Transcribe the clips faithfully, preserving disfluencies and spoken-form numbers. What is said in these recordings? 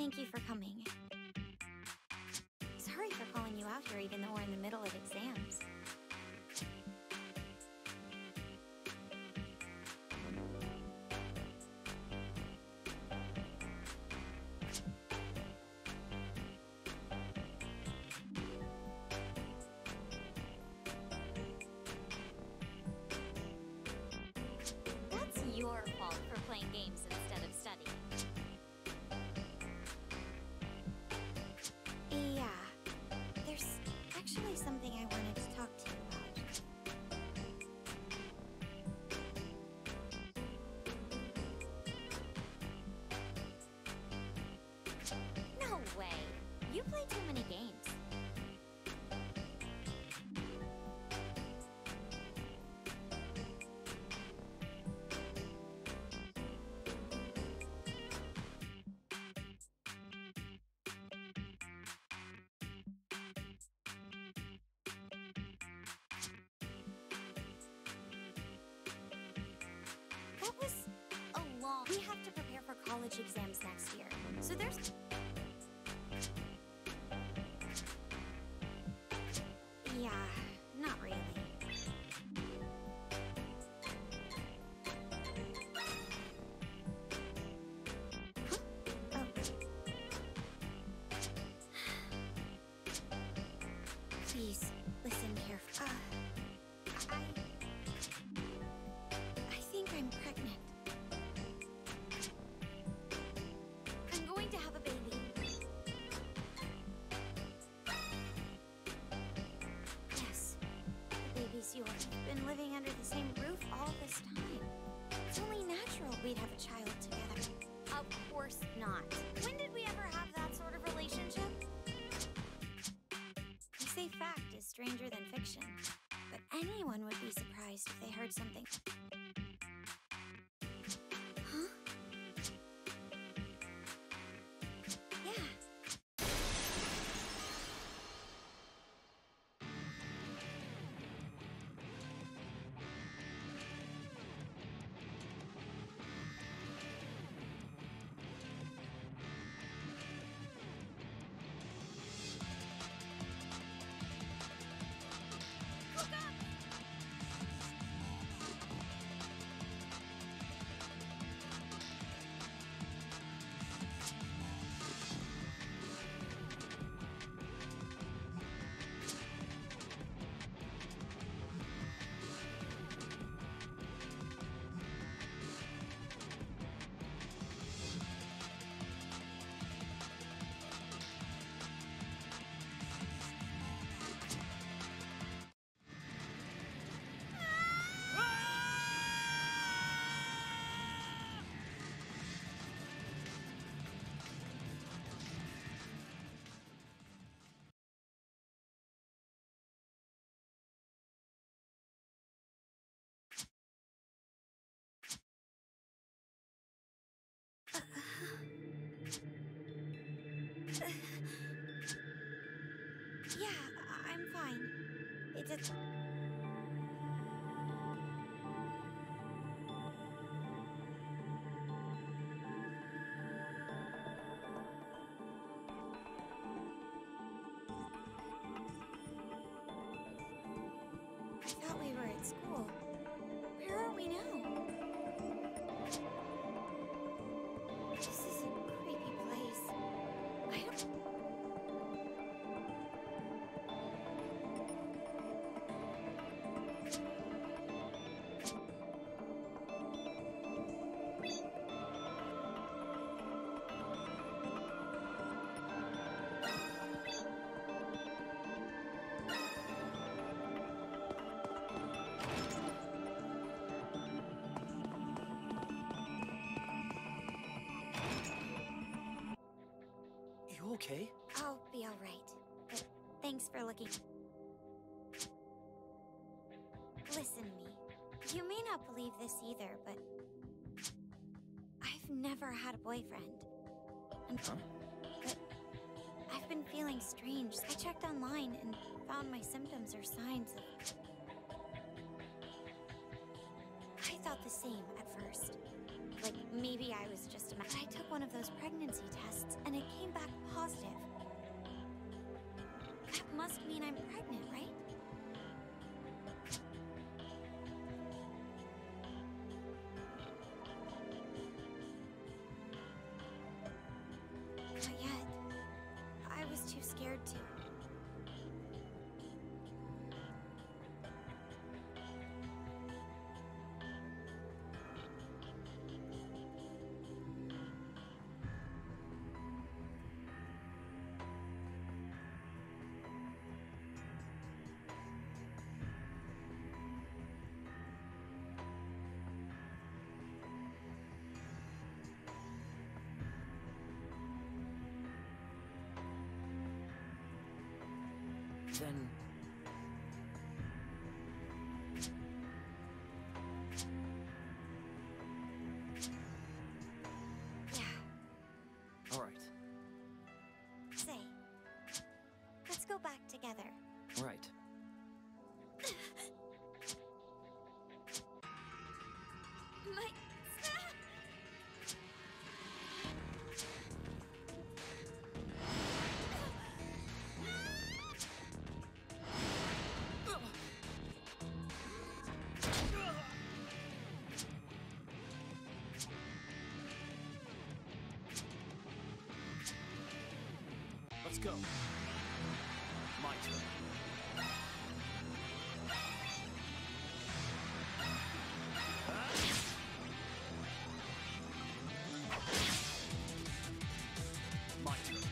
Thank you for coming. Sorry for calling you out here even though we're in the middle of exams. That's your fault for playing games instead of studying. Yeah, there's actually something I wanted to talk to you about. No way! You play too many games. That was a long... We have to prepare for college exams next year, so there's... Yeah, not really. Huh? Oh. Please, listen carefully. Uh, I... I think I'm pregnant. I'm going to have a baby. Yes, the baby's yours. We've been living under the same roof all this time. It's only natural we'd have a child together. Of course not. When did we ever have that sort of relationship? They say fact is stranger than fiction, but anyone would be surprised if they heard something. Huh? Yeah. Look up! Yeah, I'm fine. It's a... I thought we were at school. Where are we now? This is a creepy place. I don't... You okay? I'll be all right. But thanks for looking. Listen, me. You may not believe this either, but I've never had a boyfriend. And Huh? But I've been feeling strange. I checked online and found my symptoms are signs of... I thought the same at first. Like maybe I was just a... I took one of those pregnancy tests and it came back positive. That must mean I'm pregnant, right? Not yet. I was too scared to. Then... Yeah. All right. Say, let's go back together. Right. My... Let's go. My turn. My turn.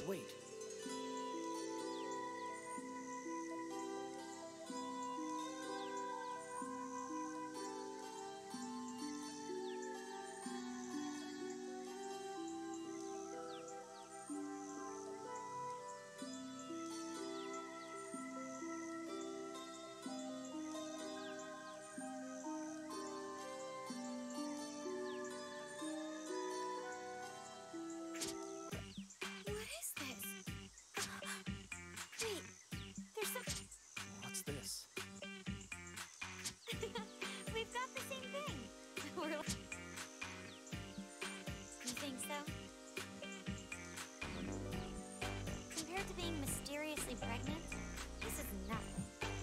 Wait. What is this? Wait, there's some... What's this? We've got the same thing. We're like... You think so? Compared to being mysteriously pregnant, this is nothing.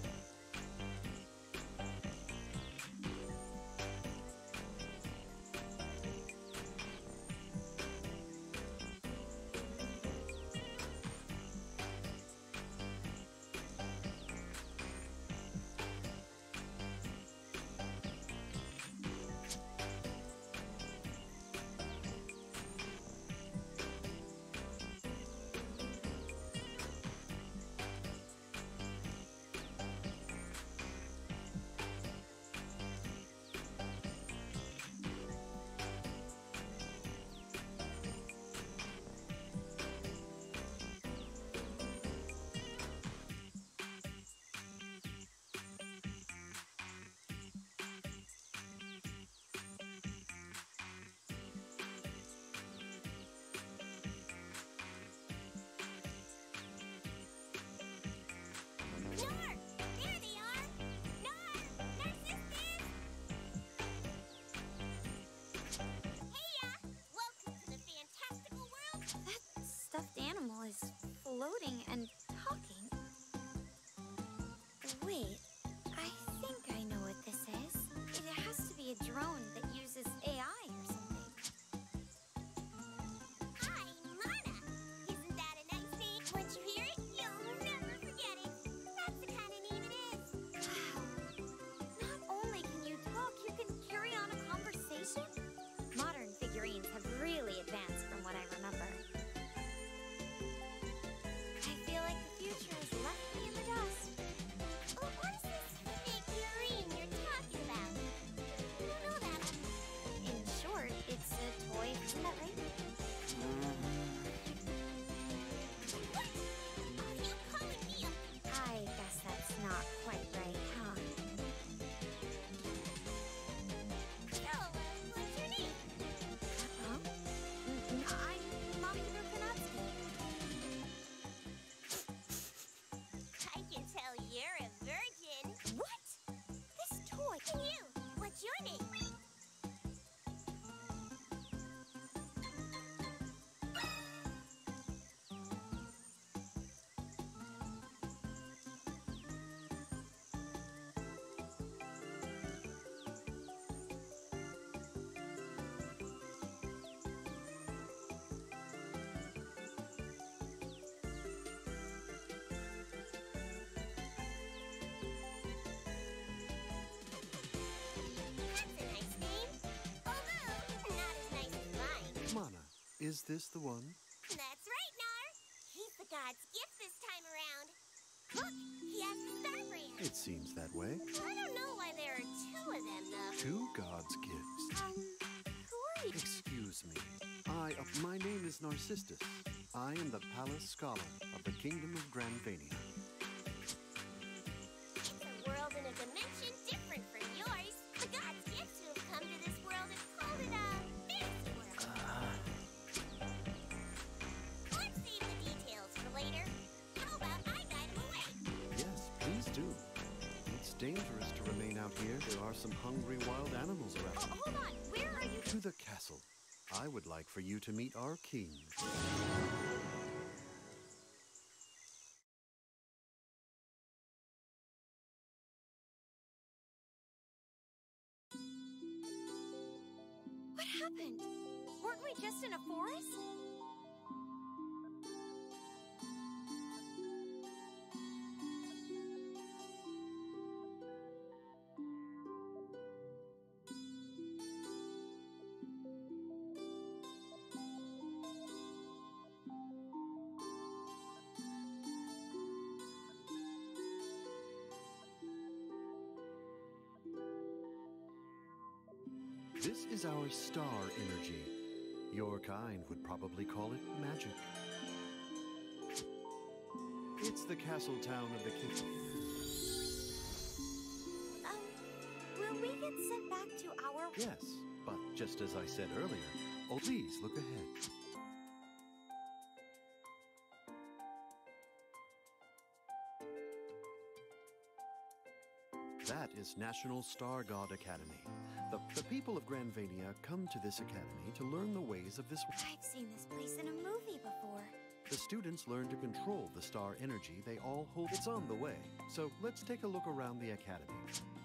Nar! There they are! Nar! Narcissus! Heya! Welcome to the fantastical world! That stuffed animal is floating and talking. Wait, I think I know what this is. It has to be a drone that uses A I or something. Hi, Mana! Isn't that a nice name? Once you hear it, you'll never forget it. That's the kind of name it is. Wow. Not only can you talk, you can carry on a conversation? Modern figurines have really advanced from what I remember. I feel like the future has left me in the dust. Oh, what is this figurine you're talking about? I don't know that. In short, it's a toy. Isn't that right? What? Are you calling me a... I guess that's not quite right, huh? So, uh, what's your name? Huh? Mm, I'm Mommy Rukanowski. I can tell you're a virgin. What? This toy. And you? What's your name? That's a nice name. Although, not as nice as mine. Mana, is this the one? That's right, Nar. He's the god's gift this time around. Look, he has the star brand. It seems that way. I don't know why there are two of them, though. Two gods' gifts. Um, who are you? Excuse me. I, uh, my name is Narcissus. I am the palace scholar of the kingdom of Granvania. It's a world in a dimension different from yours. The god's gifts who have come to this world have called it a fantasy world. Let's save the details for later. How about I guide him away? Yes, please do. It's dangerous to remain out here. There are some hungry wild animals Oh, around. hold on. Where are you? To the castle. I would like for you to meet our king. What happened? Weren't we just in a forest? This is our star energy. Your kind would probably call it magic. It's the castle town of the king. Um, will we get sent back to our... Yes, but just as I said earlier, oh, please look ahead. That is National Star God Academy. The, the people of Granvania come to this academy to learn the ways of this world. I've seen this place in a movie before. The students learn to control the star energy they all hold. It's on the way, so let's take a look around the academy.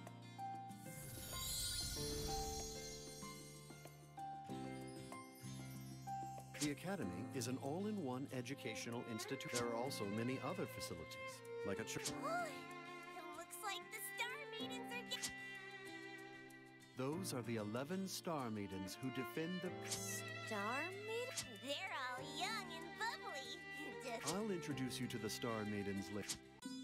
The academy is an all-in-one educational institute. There are also many other facilities, like a church. Oh, it looks like the Star Maidens are getting... Those are the eleven Star Maidens who defend the... Star Maidens? They're all young and bubbly. Just... I'll introduce you to the Star Maidens later.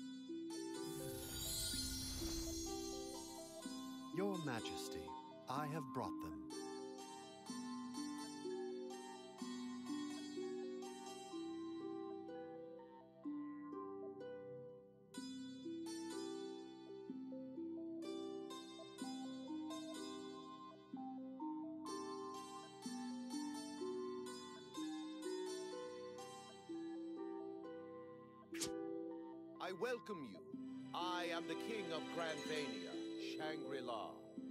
Your Majesty, I have brought them. I welcome you. I am the King of Granvania, Shangri-La.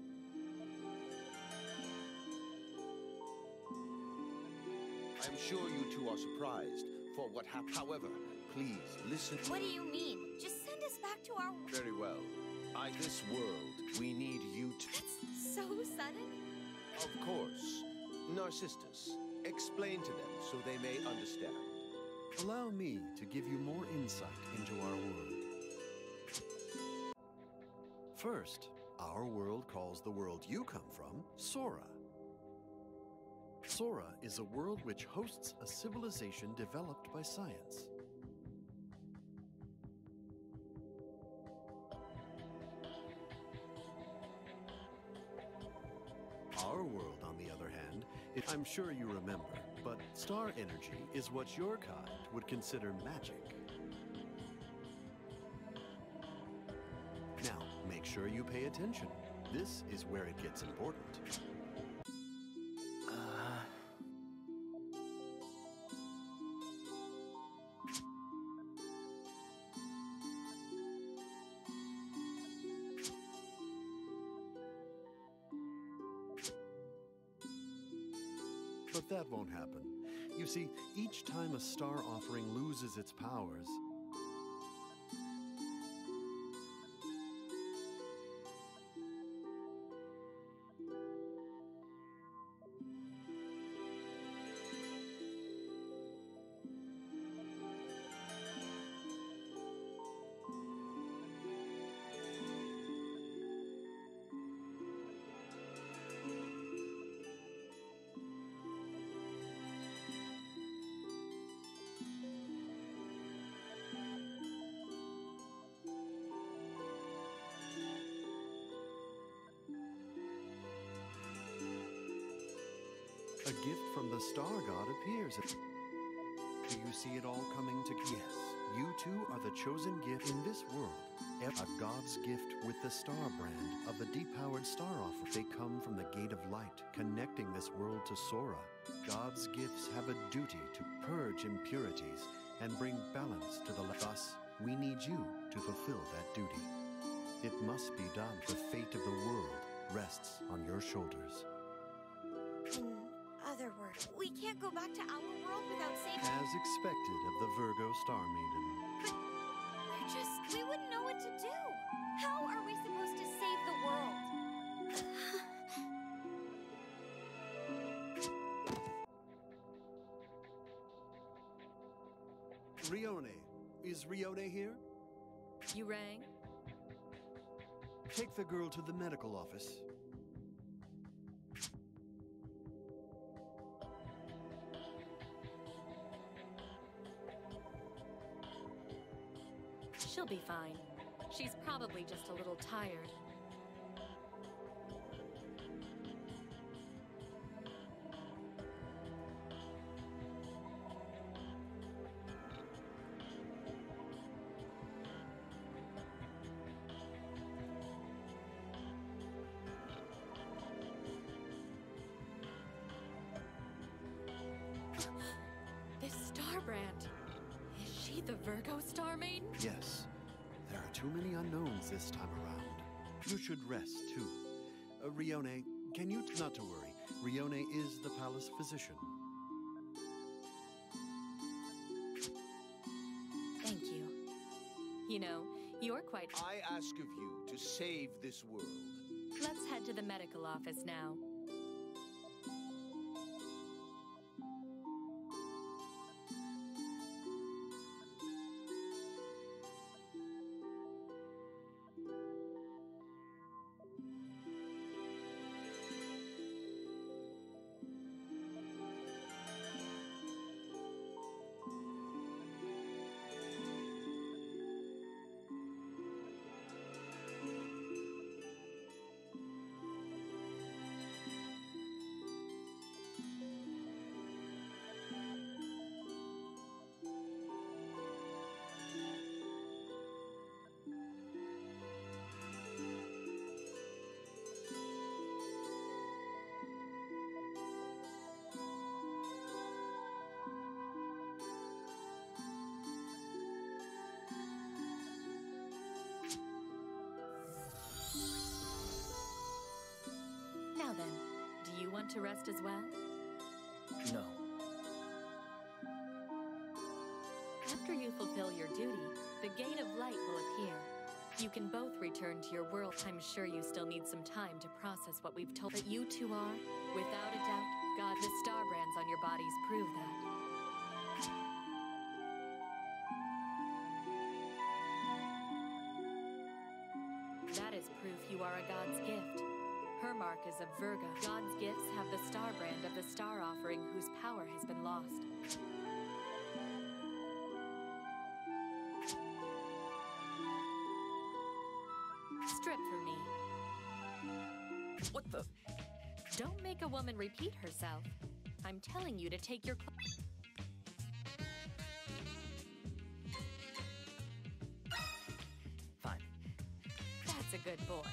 I am sure you two are surprised for what happened. However, please listen. What do you mean? Just send us back to our... Very well. I, this world, we need you to... That's so sudden. Of course. Narcissus, explain to them so they may understand. Allow me to give you more insight into our world. First, our world calls the world you come from Sora. Sora is a world which hosts a civilization developed by science. Our world, on the other hand, is, I'm sure you remember, but star energy is what your kind would consider magic. Now, make sure you pay attention. This is where it gets important. But that won't happen. You see, each time a star offering loses its powers, a gift from the Star God appears. Do you see it all coming together? Yes, you two are the chosen gift in this world. A God's gift with the star brand of the depowered star offer. They come from the gate of light, connecting this world to Sora. God's gifts have a duty to purge impurities and bring balance to the light. Thus, we need you to fulfill that duty. It must be done. The fate of the world rests on your shoulders. In other words, we can't go back to our world without saving... As expected of the Virgo Star Maiden. But we're just... we wouldn't know what to do. How are we supposed to save the world? Rione. Is Rione here? You rang? Take the girl to the medical office. She'll be fine. She's probably just a little tired. This star brand. Is she the Virgo Star Maiden? Yes. There are too many unknowns this time around. You should rest, too. Uh, Rione, can you... Not to worry. Rione is the palace physician. Thank you. You know, you're quite... I ask of you to save this world. Let's head to the medical office now. Now then, do you want to rest as well? No. After you fulfill your duty, the Gate of Light will appear. You can both return to your world. I'm sure you still need some time to process what we've told. But you two are, without a doubt, God. The star brands on your bodies prove that. That is proof you are a God's gift. Her mark is of Virgo. God's gifts have the star brand of the star offering whose power has been lost. Strip for me. What the? Don't make a woman repeat herself. I'm telling you to take your clothes. Fine. That's a good boy.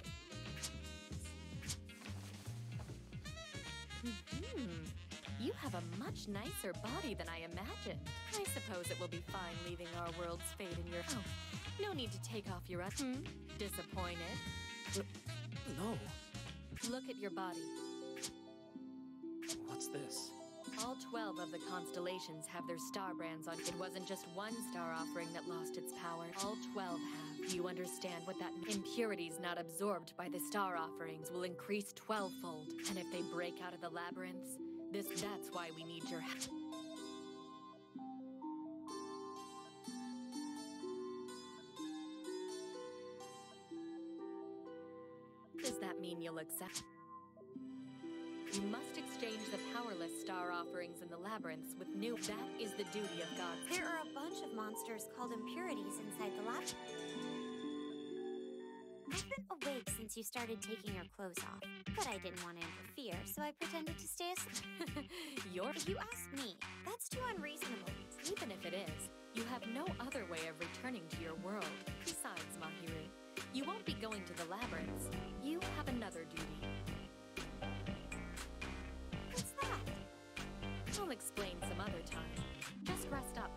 Hmm. You have a much nicer body than I imagined. I suppose it will be fine leaving our world's fate in your... Oh, no need to take off your... Hmm? Disappointed? No. Look at your body. What's this? All twelve of the constellations have their star brands on. It wasn't just one star offering that lost its power. All twelve have. Do you understand what that means? Impurities not absorbed by the star offerings will increase twelvefold. And if they break out of the labyrinths, this that's why we need your help. Does that mean you'll accept? You must exchange the powerless star offerings in the labyrinths with new... That is the duty of God. There are a bunch of monsters called impurities inside the lab. I've been awake since you started taking your clothes off, but I didn't want to interfere, so I pretended to stay asleep. You're... If you ask me, that's too unreasonable. Even if it is, you have no other way of returning to your world. Besides, Mahiru, you won't be going to the labyrinths. You have another duty. What's that? I'll explain some other time. Just rest up.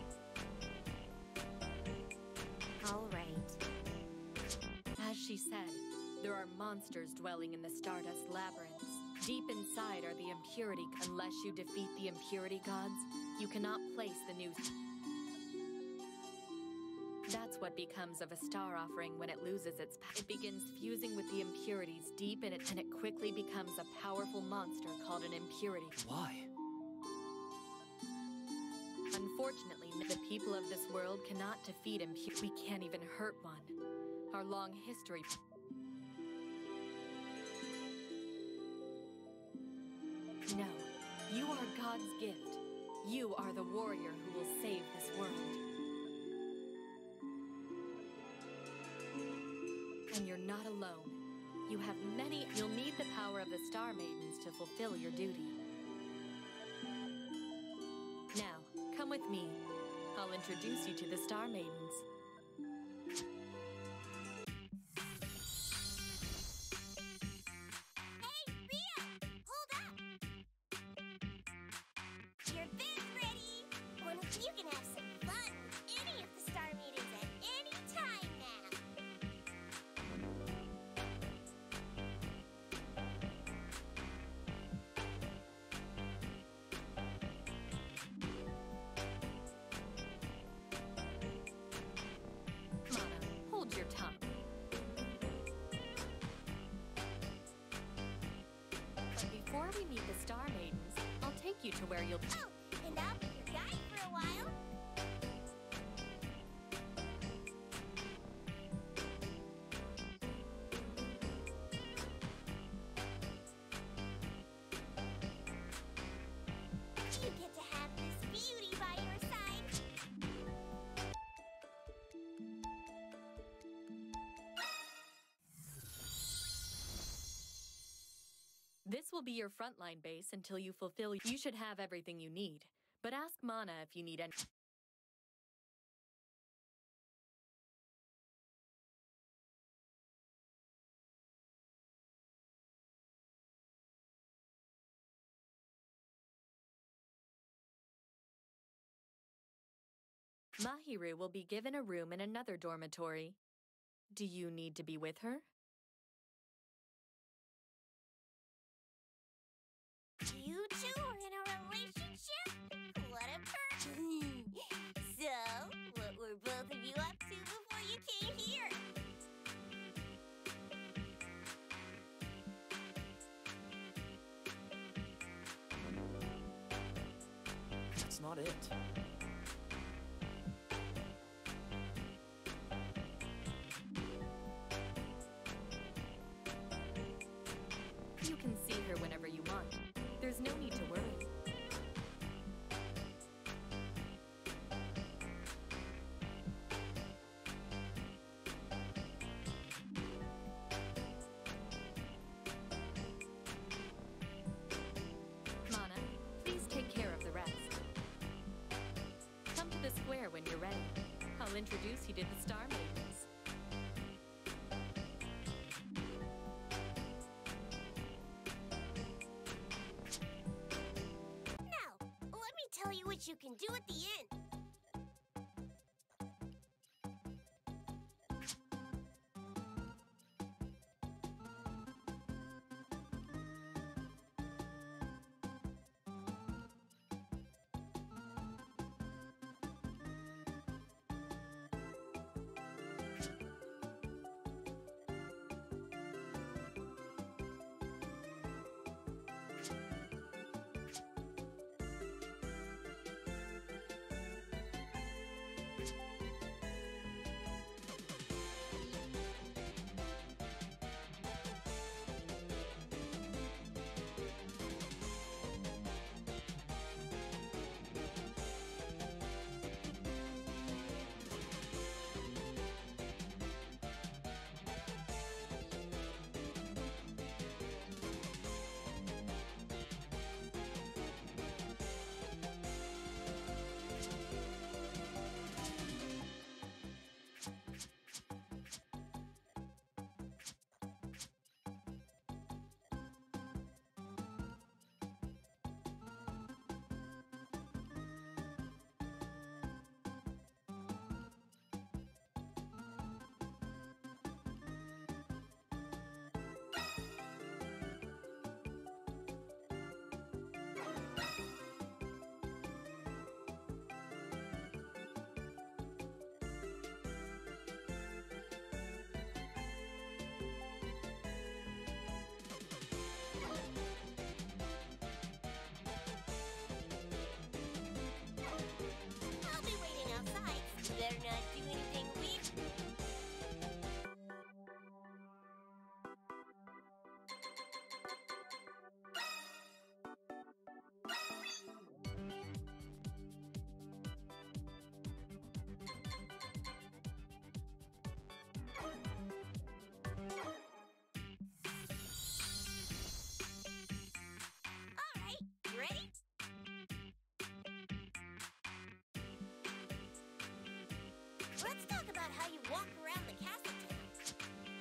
All right. As she said, there are monsters dwelling in the Stardust Labyrinths. Deep inside are the impurity. Unless you defeat the impurity gods, you cannot place the new... That's what becomes of a star offering when it loses its power. It begins fusing with the impurities deep in it, and it quickly becomes a powerful monster called an impurity. Why? Unfortunately, the people of this world cannot defeat impurity. We can't even hurt one. Our long history... No, you are God's gift. You are the warrior who will save this world. And you're not alone. You have many... You'll need the power of the Star Maidens to fulfill your duty. Now, come with me. I'll introduce you to the Star Maidens. Hey, Ria! Hold up! You're there! you to where you'll... Oh, and I'll be your guide for a while. You get to have this beauty by your side. This will be your frontline base until you fulfill... You should have everything you need. But ask Mana if you need any... Mahiru will be given a room in another dormitory. Do you need to be with her? You two are in a relationship? What a perk! So, what were both of you up to before you came here? That's not it. You can see her whenever you want. There's no need to worry. Mana, please take care of the rest. Come to the square when you're ready. I'll introduce you to the Star Maidens. Now, let me tell you what you can do at the end. I'll be waiting outside. You better not do anything weird. All right, ready? Let's talk about how you walk around the castle town.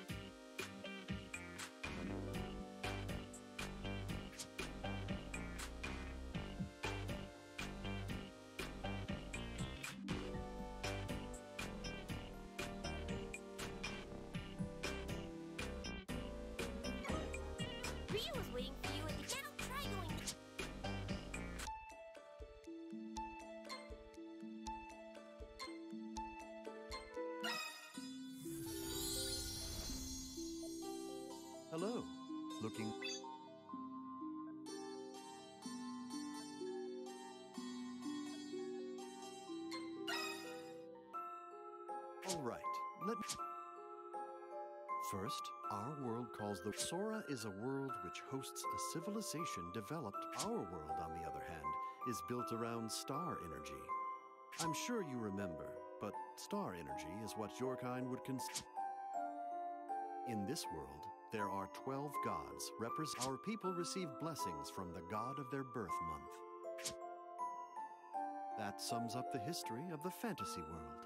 Ryu was waiting for you at the gate. Try going. Hello. Looking. All right, let me... First, our world calls the... Sora is a world which hosts a civilization developed. Our world, on the other hand, is built around star energy. I'm sure you remember, but star energy is what your kind would consider. In this world, there are twelve gods. Represent our people receive blessings from the god of their birth month. That sums up the history of the fantasy world.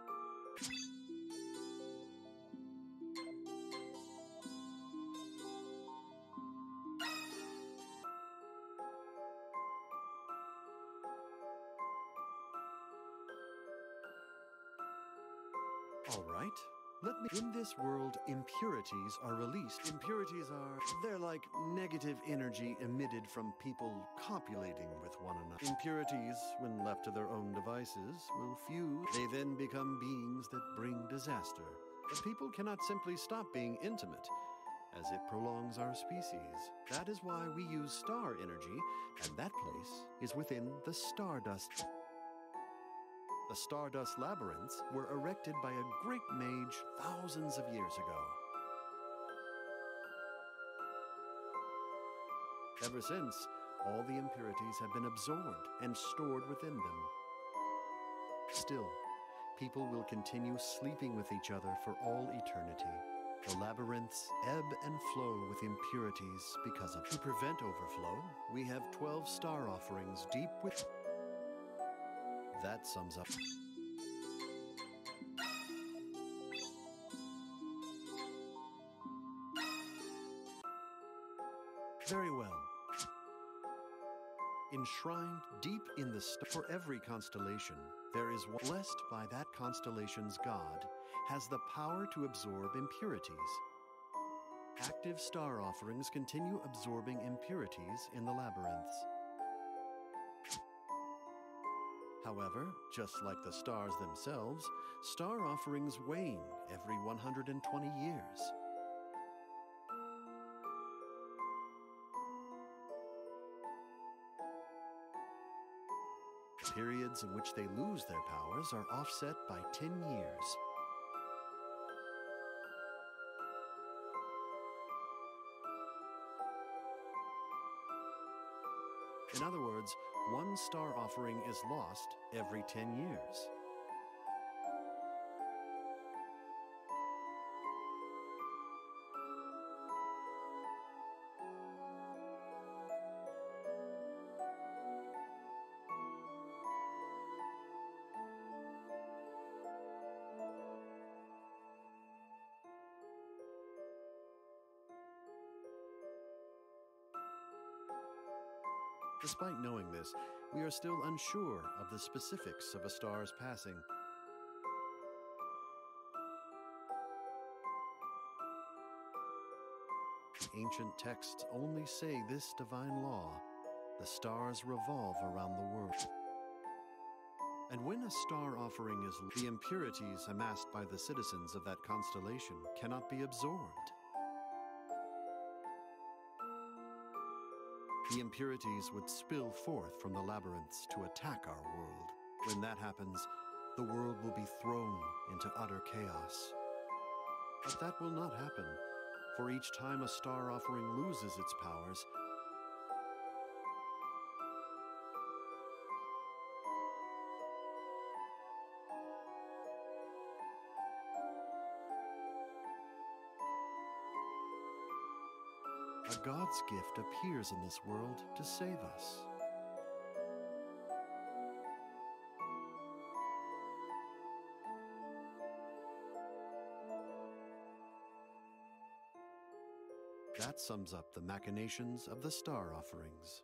All right. Let me... In this world, impurities are released. Impurities are... They're like negative energy emitted from people copulating with one another. Impurities, when left to their own devices, will fuse. They then become beings that bring disaster. But people cannot simply stop being intimate, as it prolongs our species. That is why we use star energy, and that place is within the Stardust. The Stardust Labyrinths were erected by a great mage thousands of years ago. Ever since, all the impurities have been absorbed and stored within them. Still, people will continue sleeping with each other for all eternity. The labyrinths ebb and flow with impurities because of... To prevent overflow, we have twelve star offerings deep with... That sums up. Very well. Enshrined deep in the star, for every constellation, there is one blessed by that constellation's god, has the power to absorb impurities. Active star offerings continue absorbing impurities in the labyrinths. However, just like the stars themselves, star offerings wane every one hundred twenty years. Periods in which they lose their powers are offset by ten years. In other words, one star offering is lost every ten years. Despite knowing this, we are still unsure of the specifics of a star's passing. The ancient texts only say this divine law: the stars revolve around the world. And when a star offering is, the impurities amassed by the citizens of that constellation cannot be absorbed. The impurities would spill forth from the labyrinths to attack our world. When that happens, the world will be thrown into utter chaos. But that will not happen, for each time a star offering loses its powers, a God's gift appears in this world to save us. That sums up the machinations of the star offerings.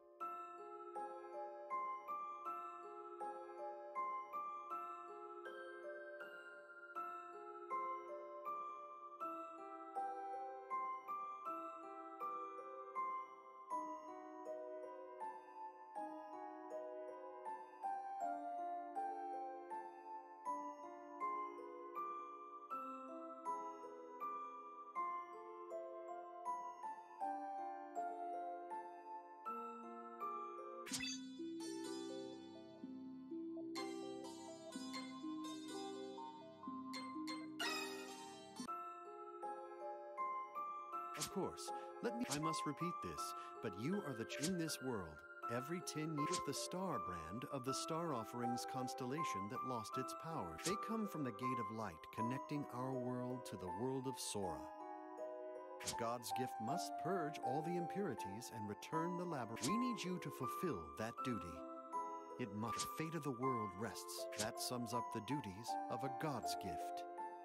Of course. Let me. I must repeat this, but you are the ch in this world. Every ten years, the star brand of the star offerings constellation that lost its power. They come from the gate of light, connecting our world to the world of Sora. God's gift must purge all the impurities and return the labyrinth. We need you to fulfill that duty. It must. The fate of the world rests. That sums up the duties of a God's gift.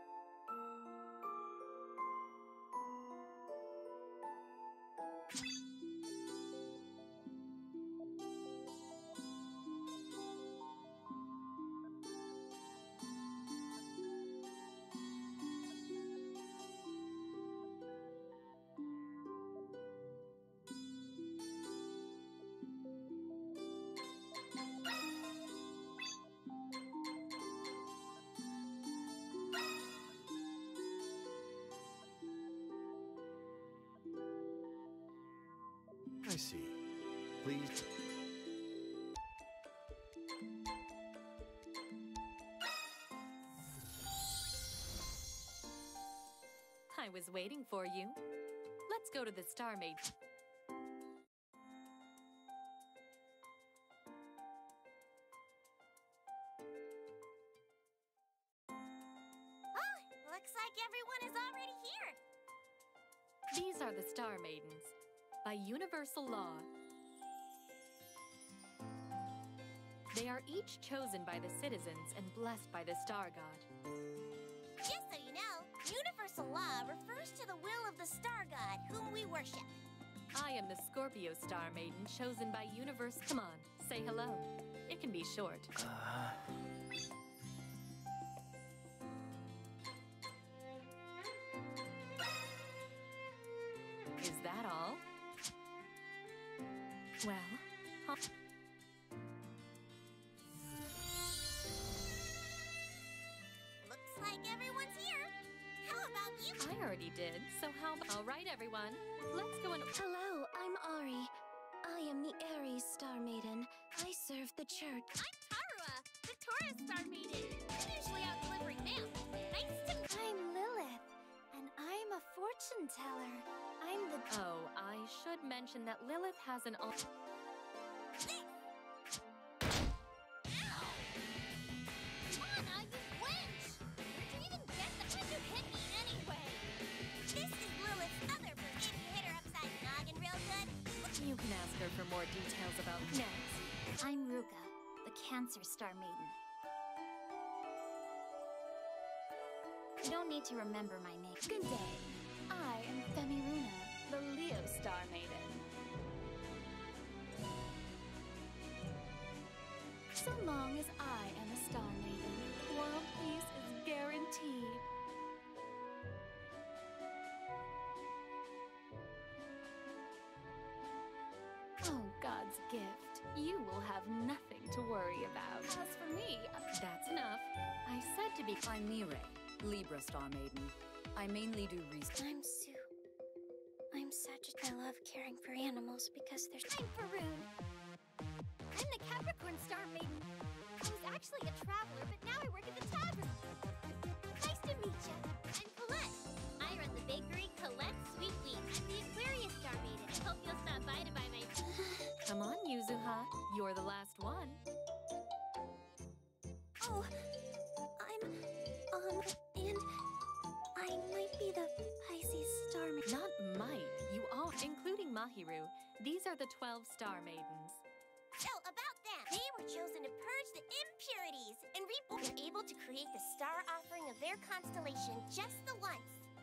I see. Please. I was waiting for you. Let's go to the Star Maid. Oh, looks like everyone is already here. These are the Star Maidens. By universal law, they are each chosen by the citizens and blessed by the Star God. Just so you know, universal law refers to the will of the Star God, whom we worship. I am the Scorpio Star Maiden, chosen by universe. Come on, say hello. It can be short. Uh... Is that all? Well, huh? Looks like everyone's here. How about you? I already did, so how about... All right, everyone. Let's go and... Hello, I'm Ari. I am the Aries Star Maiden. I serve the church. I'm Tarua, the Taurus Star Maiden. I'm usually out delivering mail. Nice to meet you. I'm Lilith, and I'm a fortune teller. I'm the... Oh, I should mention that Lilith has an... Ow! Come on now, you wench! Where'd you even get that? Why'd you hit me anyway? This is Lilith's other bird. If you hit her upside the noggin real good. You can ask her for more details about... Next. I'm Ruka, the Cancer Star Maiden. You don't need to remember my name. Good day. I am Femiruna, the Leo Star Maiden. So long as I am a Star Maiden, world peace is guaranteed. Oh, God's gift. You will have nothing to worry about. As for me, uh, That's enough. I said to be... I'm Mireille, Libra Star Maiden. I mainly do research. I'm Sue. I'm Sagittarius. I love caring for animals because there's... I'm Faroon. I'm the Capricorn Star Maiden. I was actually a traveler, but now I work at the tavern. Nice to meet you. I'm Colette. I run the bakery Colette Sweet Wheat. I'm the Aquarius Star Maiden. I hope you'll stop by to buy my... Come on, Yuzuha. You're the last one. Oh, I'm... Um, and... I might be the Pisces Star Maiden. Not might. You are, including Mahiru. These are the twelve Star Maidens. So, about them. They were chosen to purge the impurities and re- They're able to create the star offering of their constellation just the once.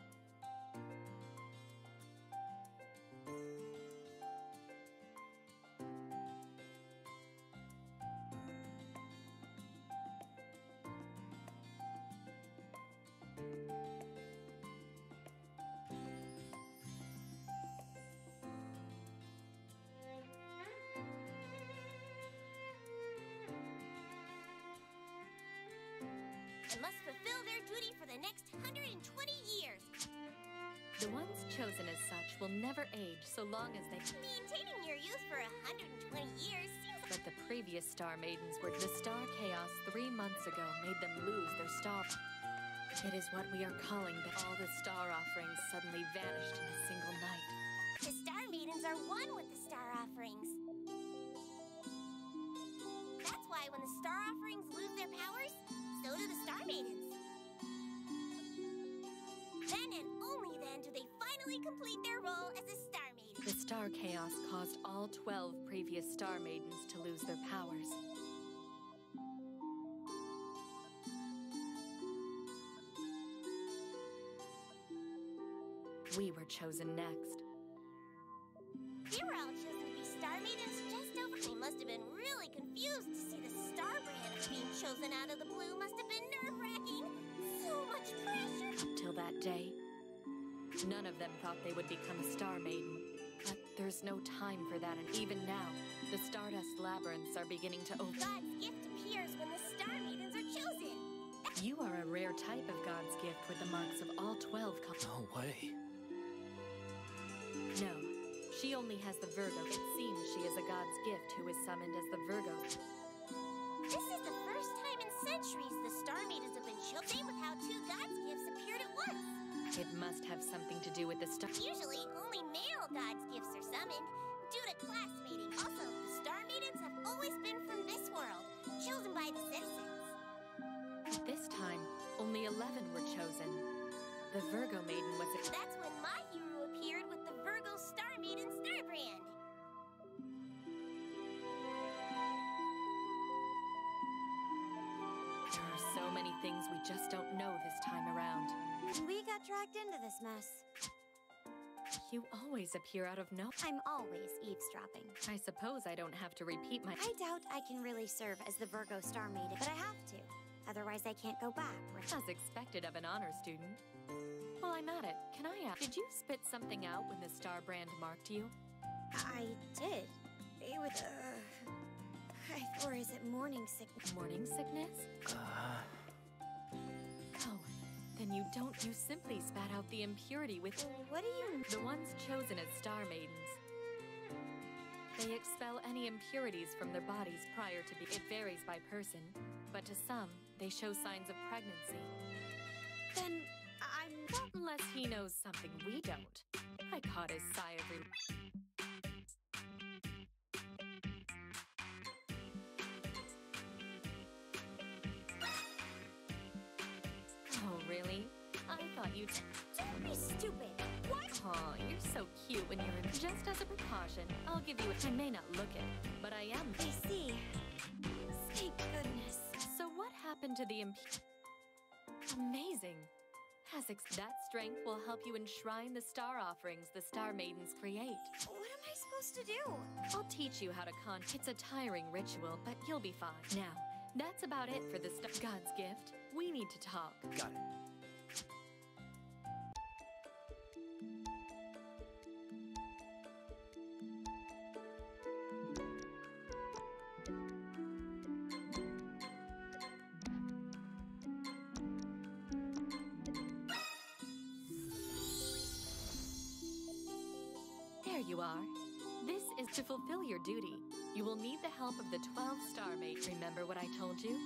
And must fulfill their duty for the next one hundred twenty years. The ones chosen as such will never age so long as they... Maintaining your youth for one hundred twenty years seems like... But the previous Star Maidens were... The Star Chaos three months ago made them lose their star... It is what we are calling that all the star offerings suddenly vanished in a single night. The Star Maidens are one with the star offerings. That's why when the star offerings lose their powers, so do the Star Maidens. Then and only then do they finally complete their role as a Star Maiden. The star chaos caused all twelve previous Star Maidens to lose their powers. We were chosen next. They were all chosen to be Star Maidens just over. They must have been really confused to see the Star Brand being chosen out of the blue. Must have been nerve-wracking. So much pressure. Up till that day, none of them thought they would become a Star Maiden. But there's no time for that, and even now, the Stardust Labyrinths are beginning to open. God's gift appears when the Star Maidens are chosen. You are a rare type of God's gift with the marks of all twelve. No way. No, she only has the Virgo. It seems she is a God's gift who is summoned as the Virgo. This is the first time in centuries the Star Maidens have been chosen. Same with how two God's gifts appeared at once. It must have something to do with the star. Usually, only male God's gifts are summoned due to class mating. Also, the Star Maidens have always been from this world, chosen by the citizens. This time, only eleven were chosen. The Virgo Maiden was a... That's when my hero appeared with the Virgo Star Maiden Star Brand. There are so many things we just don't know this time around. We got dragged into this mess. You always appear out of no... I'm always eavesdropping. I suppose I don't have to repeat my... I doubt I can really serve as the Virgo Star Maiden, but I have to. Otherwise, I can't go back. As expected of an honor student. While I'm at it, can I ask, did you spit something out when the Star Brand marked you? I did. It was, uh... I, or is it morning sickness? Morning sickness? Uh... Oh, then you don't. You simply spat out the impurity with... What do you... The ones chosen as Star Maidens. They expel any impurities from their bodies prior to be... It varies by person, but to some, they show signs of pregnancy. Then I'm... Unless he knows something we don't. I caught his sigh of relief. Oh, really? I thought you'd... Don't be stupid! What? Aw, you're so cute when you're in... Just as a precaution, I'll give you a... I may not look it, but I am... I see. Thank goodness. So what happened to the imp... Amazing. As ex that strength will help you enshrine the star offerings the Star Maidens create. What am I supposed to do? I'll teach you how to con... It's a tiring ritual, but you'll be fine. Now, that's about it for the st God's gift. We need to talk. Got it. There you are. This is to fulfill your duty. You will need the help of the twelve Star Maids. Remember what I told you?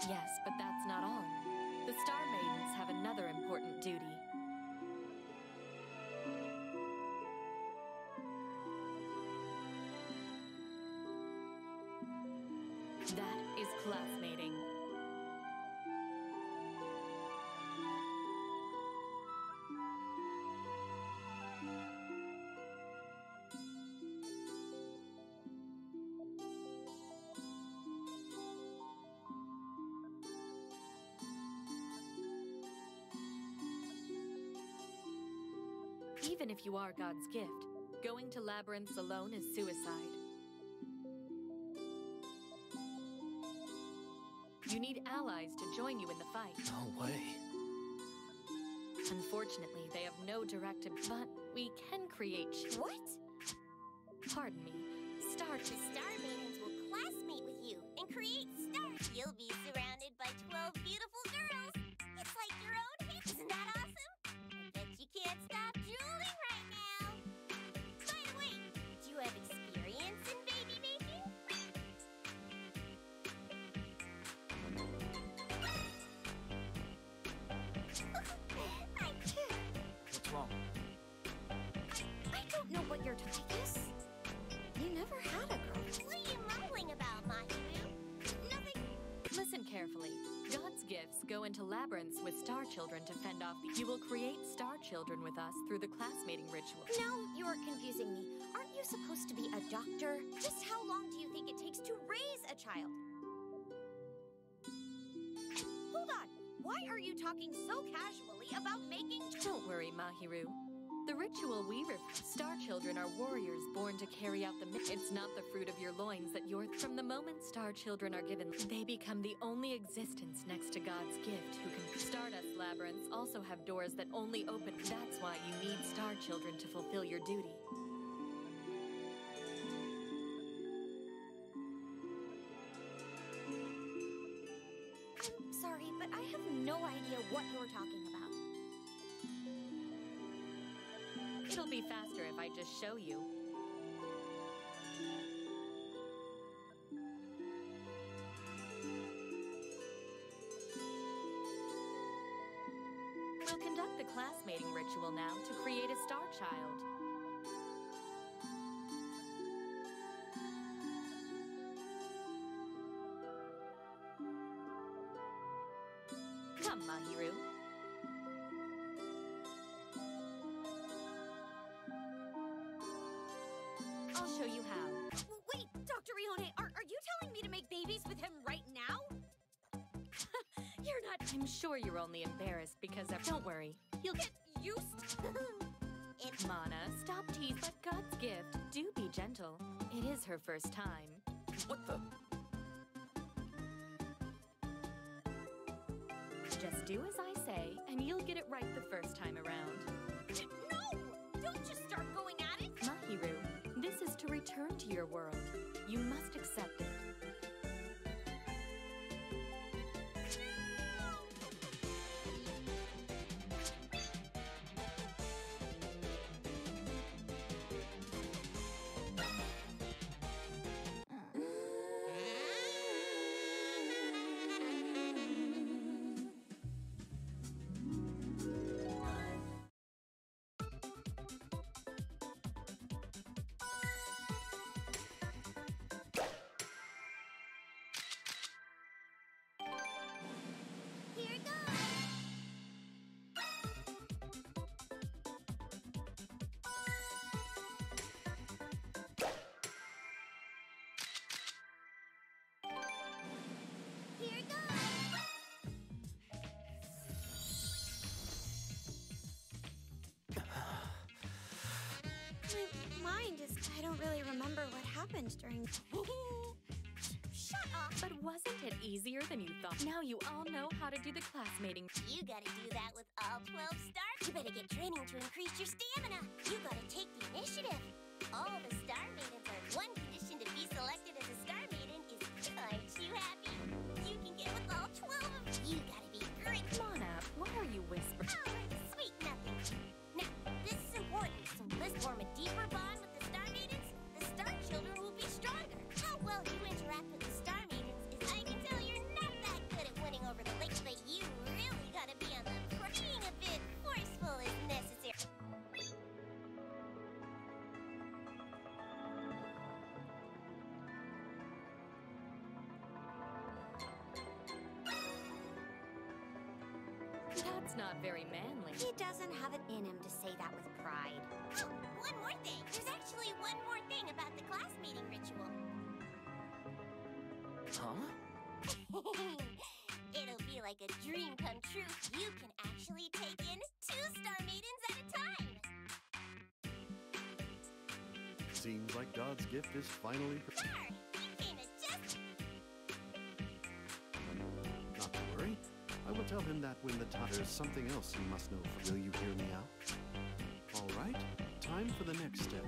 Yes, but that's not all. The Star Maidens have another important duty. That is classmating. Even if you are God's gift, going to labyrinths alone is suicide. You need allies to join you in the fight. No way. Unfortunately, they have no directive, but we can create... What? Pardon me. Star... The Star Maidens will classmate with you and create stars. You'll be surrounded by twelve beautiful girls. It's like your own hit. Isn't that awesome? I bet you can't stop drooling right now. By the way, do you have experience in baby making? I can't. What's wrong? I don't know what you're talking about. You never had a girl. What are you mumbling about, Mahiru? Nothing. Listen carefully. God's gifts go into labyrinths with star children to fend off the... You will create star children with us through the classmating ritual. No, you're confusing me. Aren't you supposed to be a doctor? Just how long do you think it takes to raise a child? Hold on. Why are you talking so casually about making... Don't worry, Mahiru. The ritual we refer... Star children are warriors born to carry out the... It's not the fruit of your loins that you're... From the moment star children are given, they become the only existence next to God's gift who can... Stardust labyrinths also have doors that only open... That's why you need star children to fulfill your duty. I'm sorry, but I have no idea what you're talking about. It'll be faster if I just show you. We'll conduct the classmating ritual now to create a star child. Come, Mahiru. I'll show you how. Wait, Doctor Rione, are, are you telling me to make babies with him right now? You're not... I'm sure you're only embarrassed because of... Don't worry. You'll get... Get used to... It's... Mana, stop teasing. But God's gift, do be gentle. It is her first time. What the? Just do as I say, and you'll get it right the first time around. No! Don't just start going at it! Mahiru, this is to return to your world. You must accept it. Here goes! Here goes! My mind is... I don't really remember what happened during... Shut up! But wasn't it easier than you thought? Now you all know how to do the classmating. You gotta do that with all twelve stars. You better get training to increase your stamina. You gotta take the initiative. All the Star Maidens are one condition to be selected as a Star Maiden is... Aren't you happy? You can get with all twelve of them. You gotta be great. Mana, why are you whispering? Oh, sweet nothing. Now, this is important. So let's form a deeper bond with the Star Maidens. The Star Children will be stronger. How well you interact with the Star Maidens is... I can tell you're not that good at not very manly. He doesn't have it in him to say that with pride. Oh, one more thing. There's actually one more thing about the class meeting ritual. Huh? It'll be like a dream come true. You can actually take in two Star Maidens at a time. Seems like God's gift is finally... Star, you came at just... Not to worry. I will tell him that when the time... There's something else he must know. Will you hear me out? All right. Time for the next step.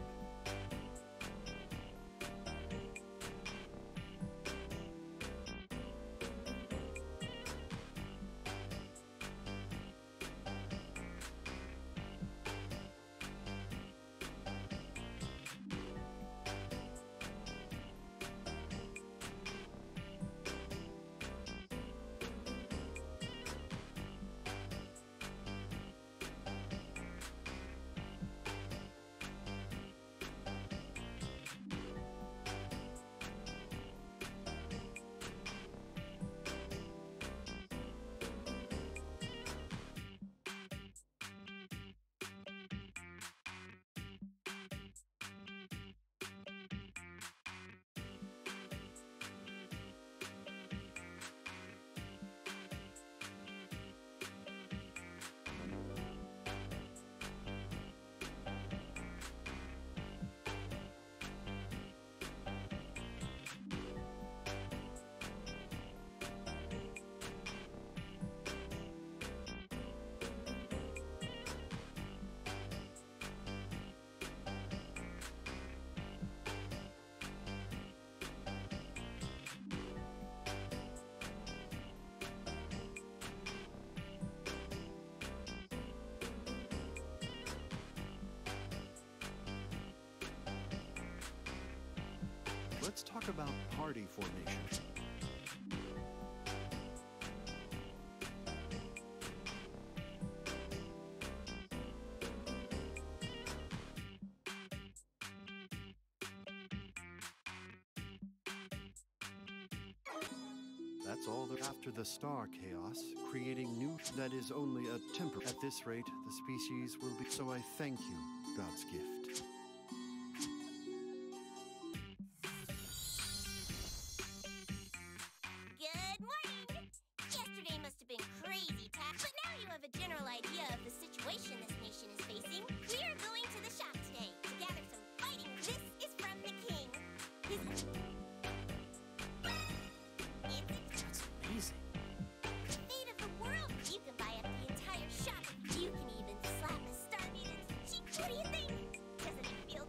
Let's talk about party formation. That's all the after the star chaos, creating new that is only a temper. At this rate, the species will be. So I thank you, God's gift. Good morning! Yesterday must have been crazy, Tap, but now you have a general idea of the situation this nation is facing. We are going to the shop today to gather some fighting. This is from the king. His... That's amazing. The fate of the world. You can buy up the entire shop. You can even slap a Star Maiden. She, what do you think? Doesn't it feel...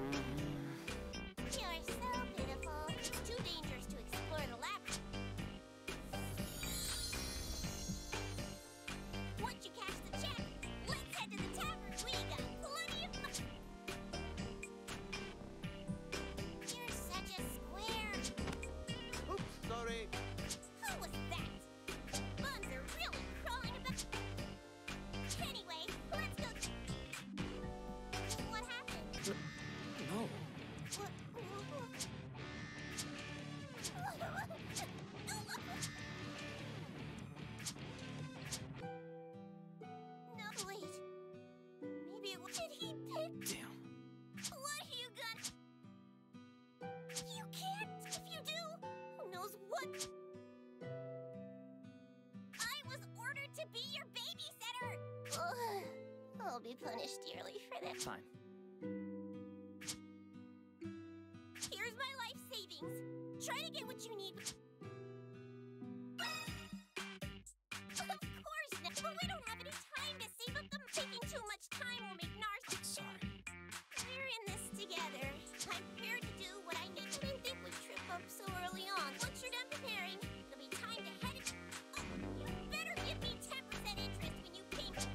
You're so pitiful. It's too dangerous to explore the labyrinth. Once you cash the check, let's head to the tavern. We got plenty of fun. You're such a square. Oops, sorry. Who was that? Bugs are really crawling about. Anyway, let's go. What happened? No. What? No, wait. Maybe it was. Did he pick? Damn. What are you gonna? You can't. If you do, who knows what? I was ordered to be your babysitter. Ugh, I'll be punished dearly for this. Fine. Here's my life savings. Try to get what you need. Of course, not. But we don't have any time to save up them. Taking too much time will make Nars. I'm sorry. We're in this together. I'm prepared to do what I need. I didn't think we'd trip up so early on. Once you're done preparing, it'll be time to head it. Oh, you better give me ten percent interest when you pay me.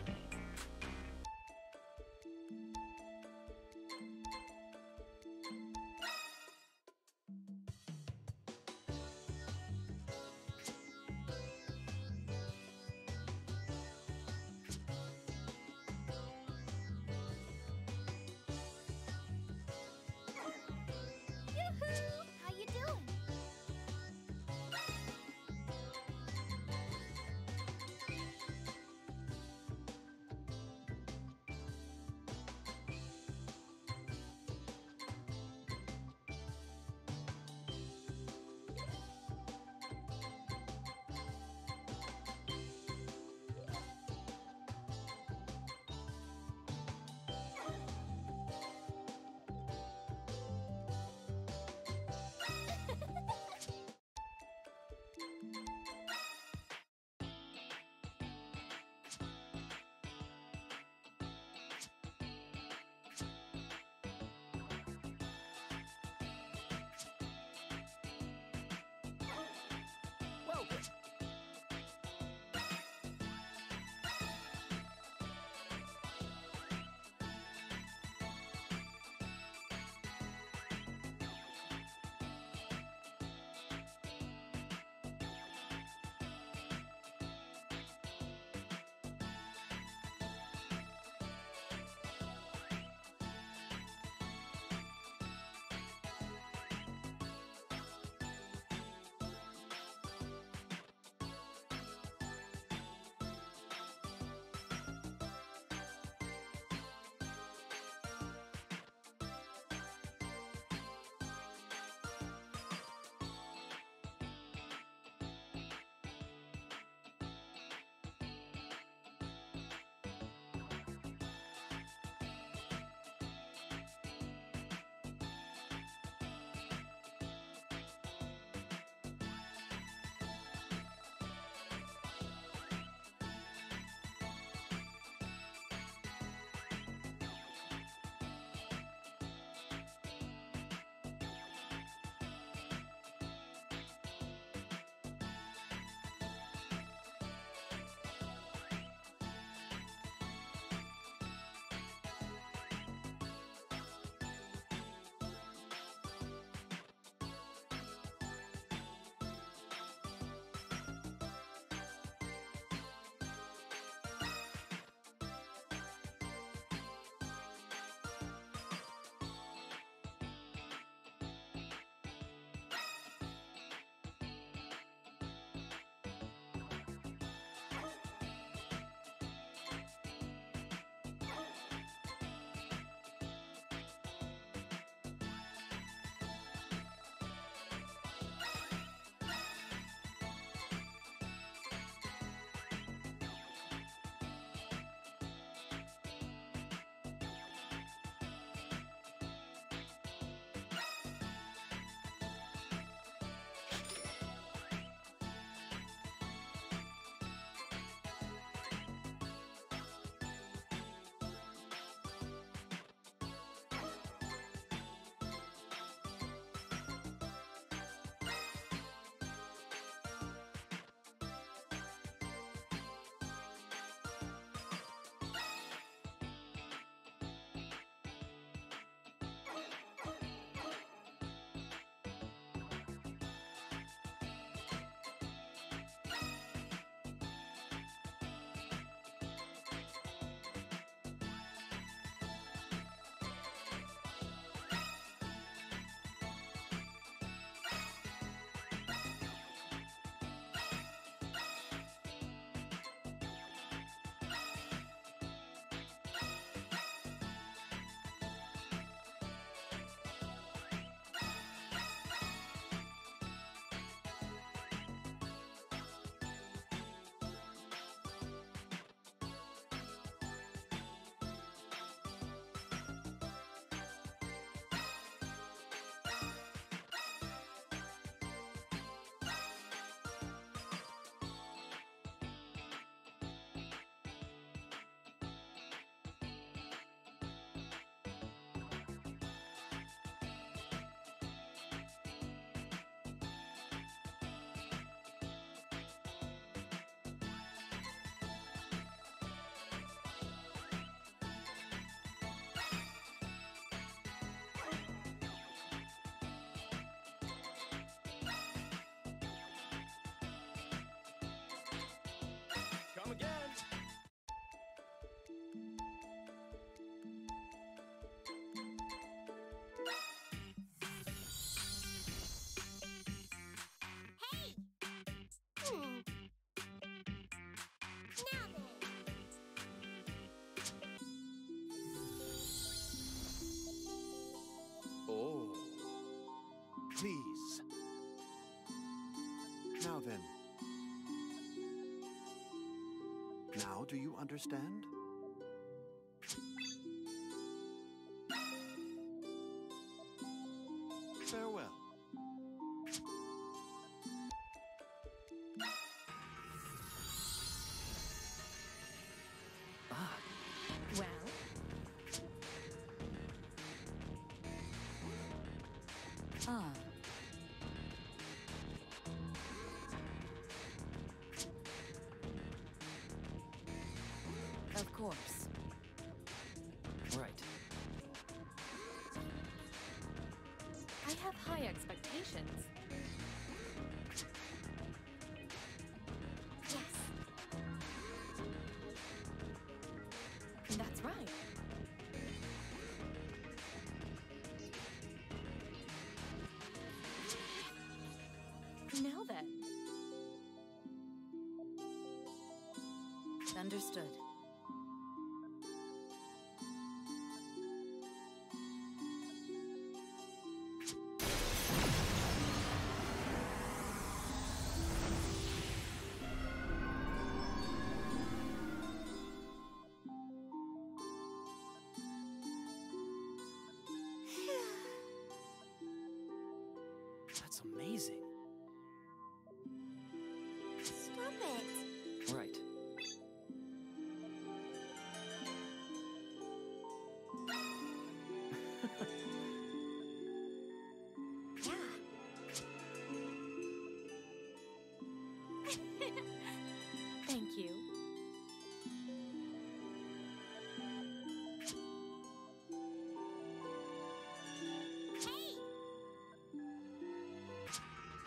please. Now then. Now do you understand? Farewell. Ah, Well, Ah. Of course. right. I have high expectations. Yes. That's right. Now then. Understood. That's amazing. Stop it. Right. Yeah. Thank you. Hey!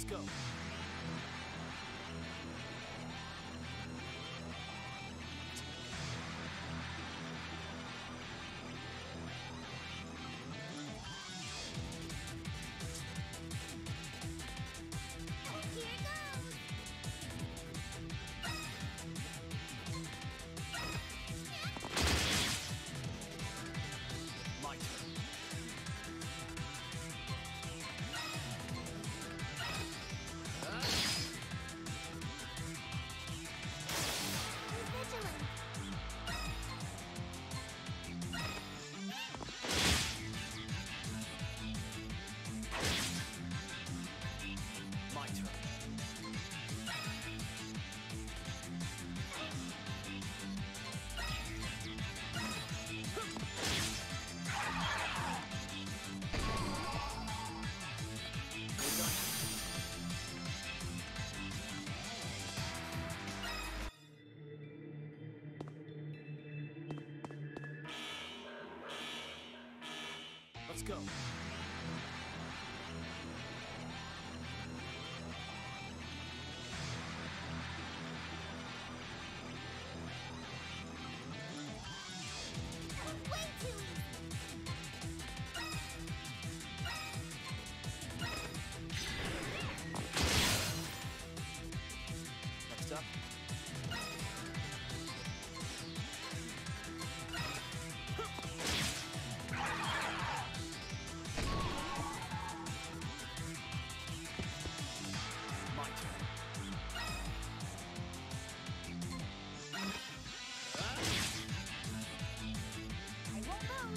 Let's go. Here goes! My turn. Be vigilant! My turn. We're done. Let's go. Way too easy! Next up. My turn. I won't lose!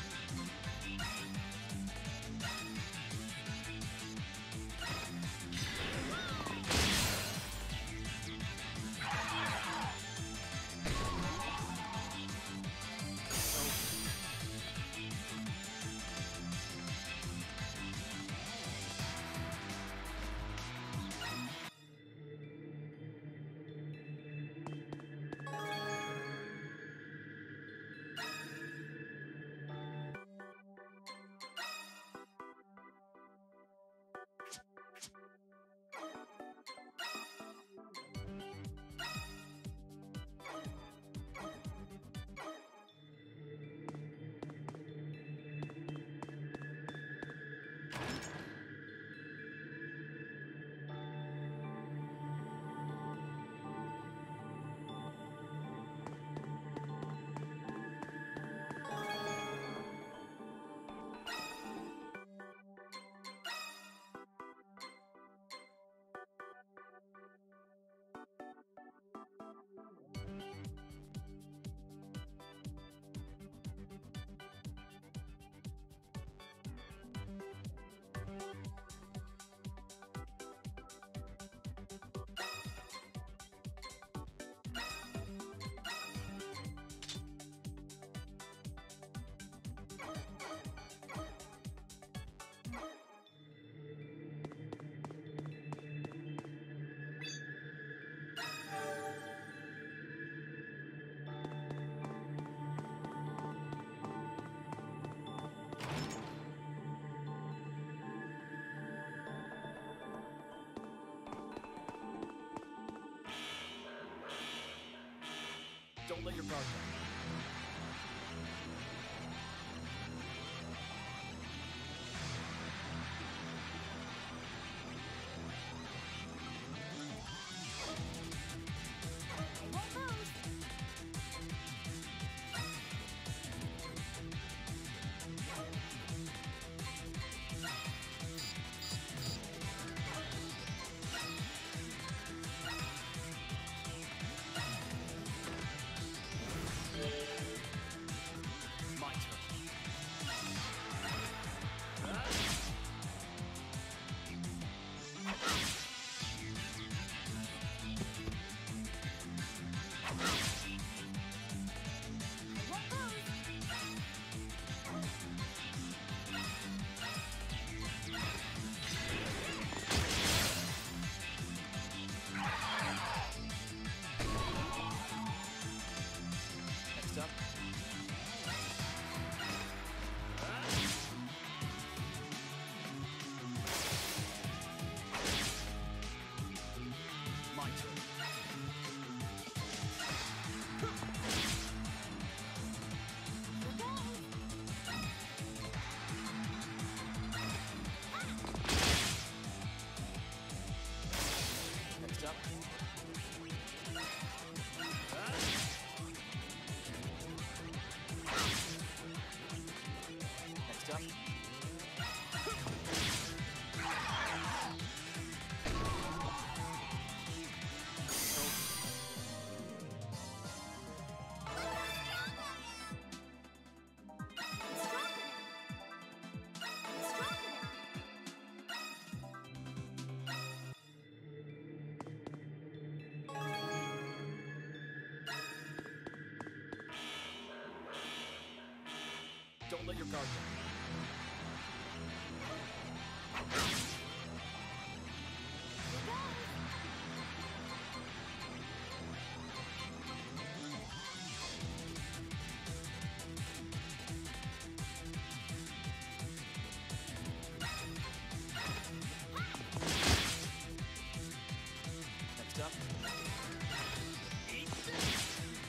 Don't let your guard down. I won't lose! guard down. Next up. Eat this.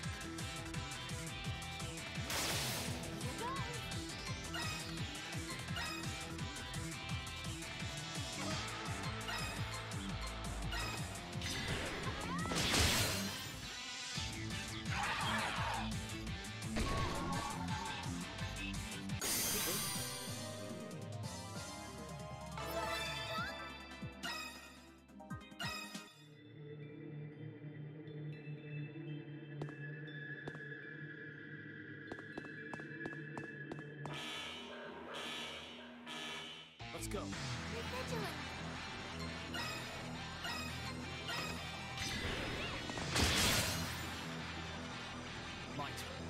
Let's go. Be vigilant. My turn.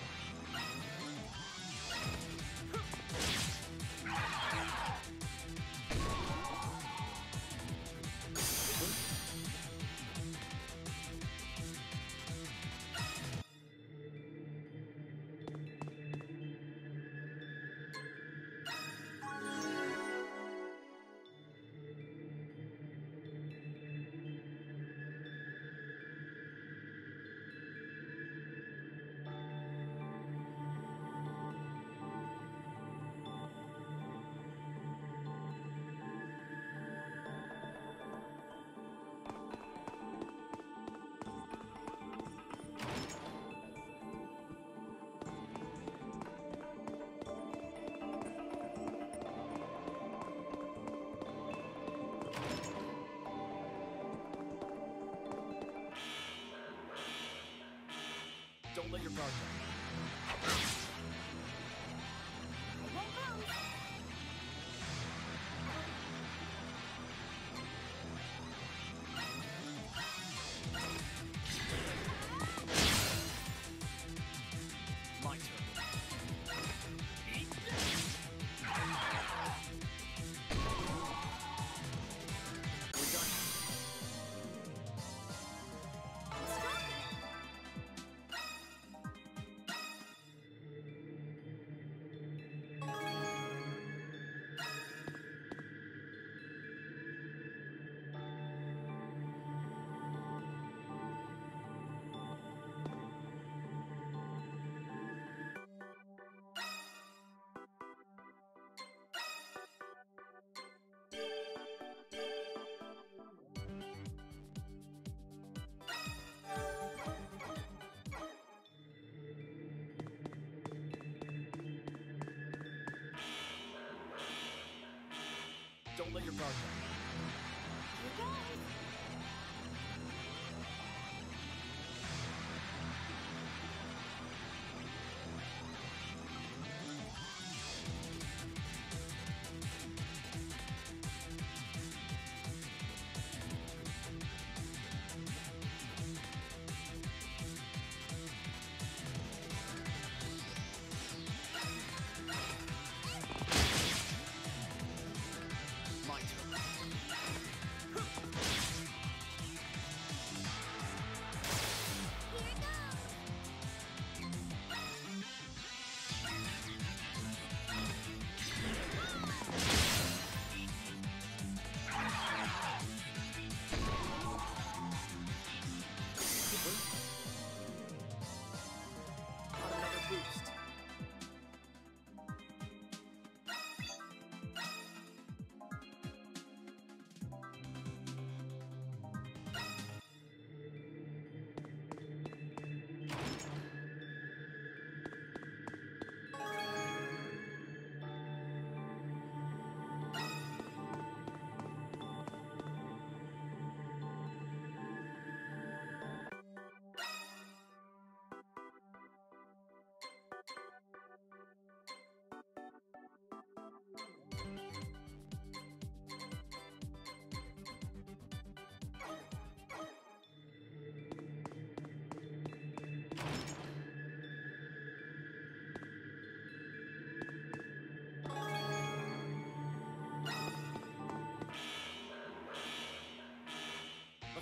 Don't let your guard down. I won't lose. My turn. Eat this. We're done. Don't let your guard down. Here goes. My turn.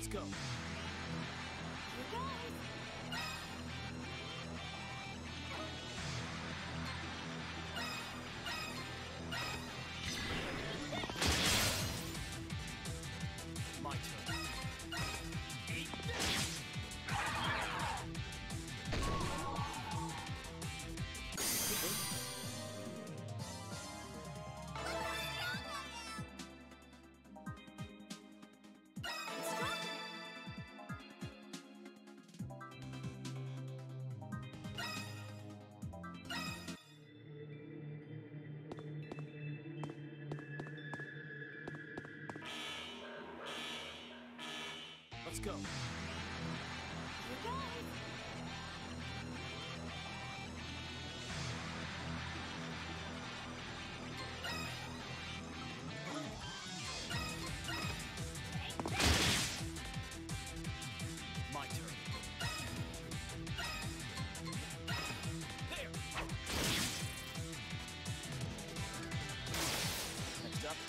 go. Here goes. My turn. Let's go. Here goes. My turn. There. Next up.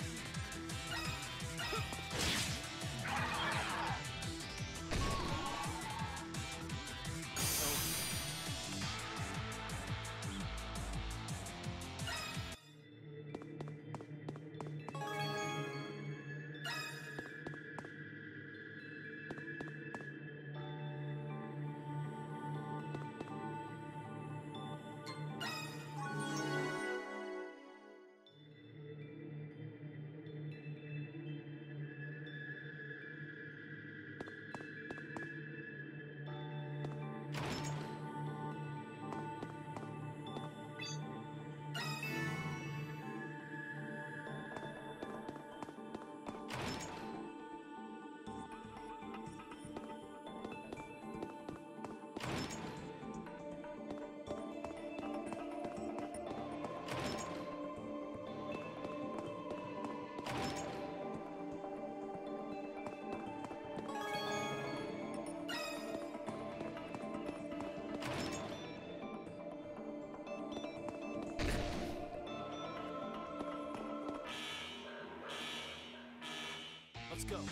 Let's go.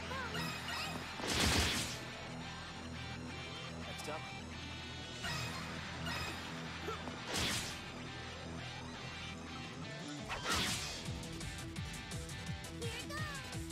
Next up. Here goes.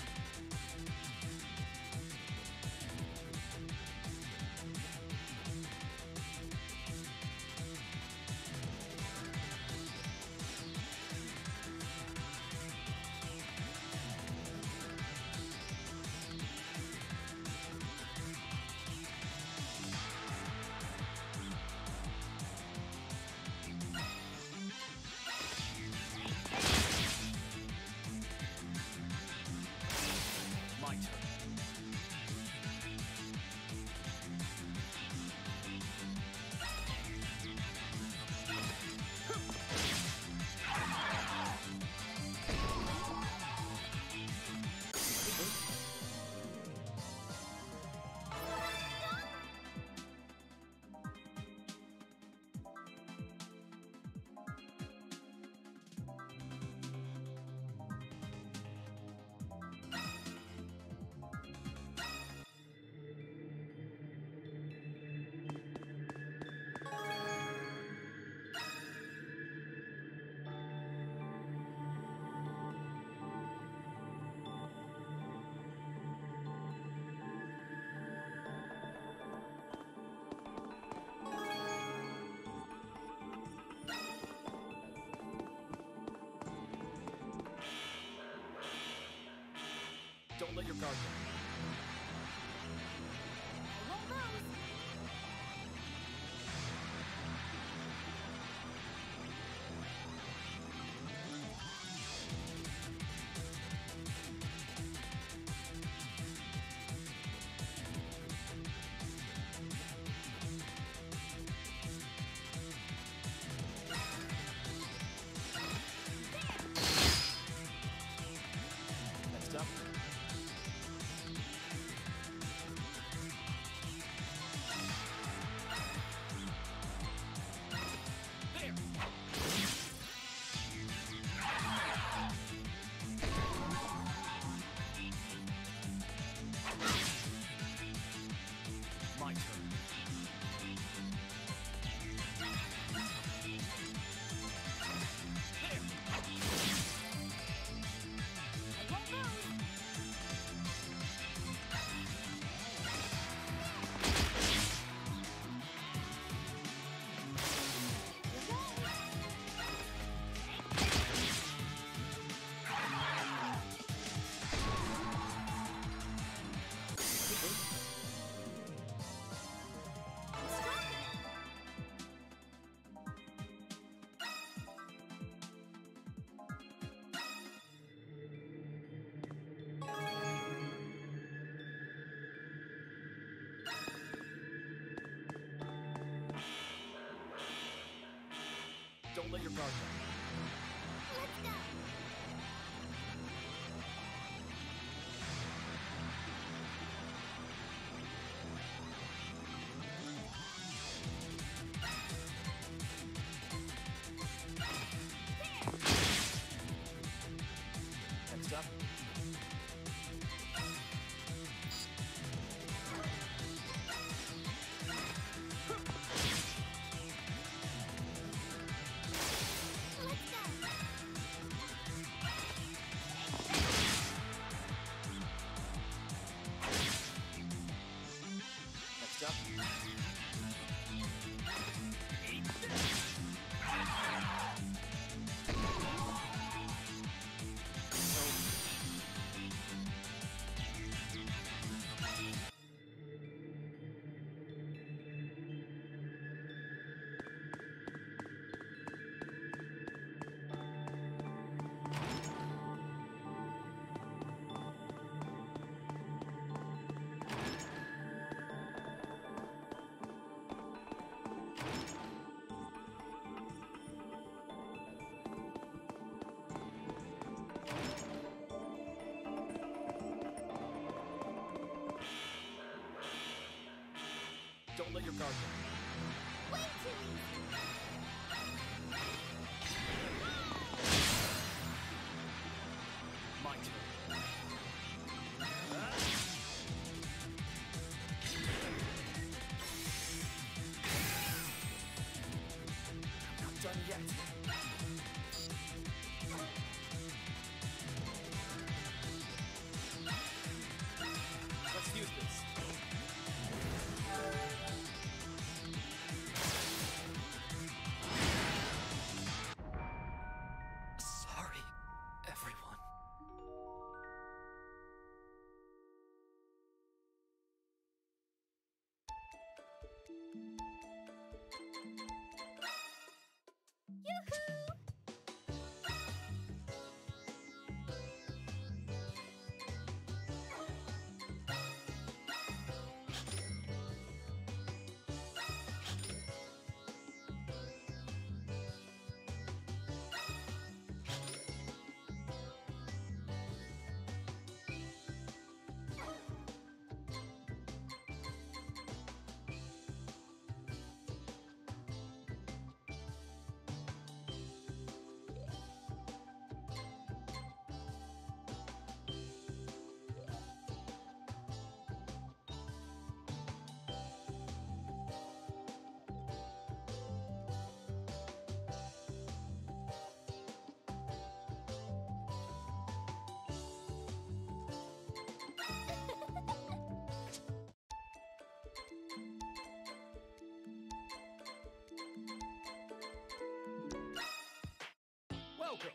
My turn. Don't let your guard down. I won't lose. Next up. Don't let your guard down. Let's go. Next up. Next up. Don't let your guard down. Way too easy. My turn. I'm not done yet. Let's use this. Sorry, everyone. Welcome.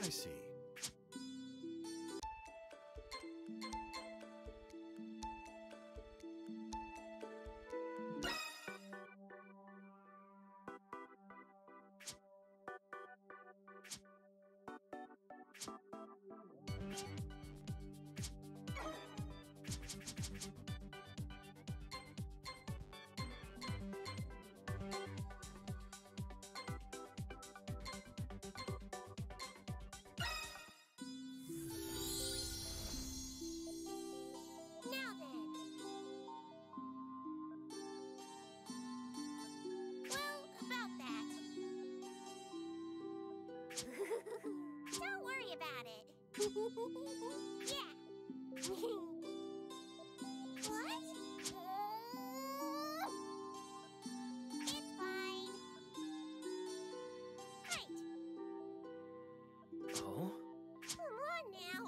I see. Now then. Well, about that. Don't worry about it. Yeah. What? It's fine. Right. Oh? Come on now.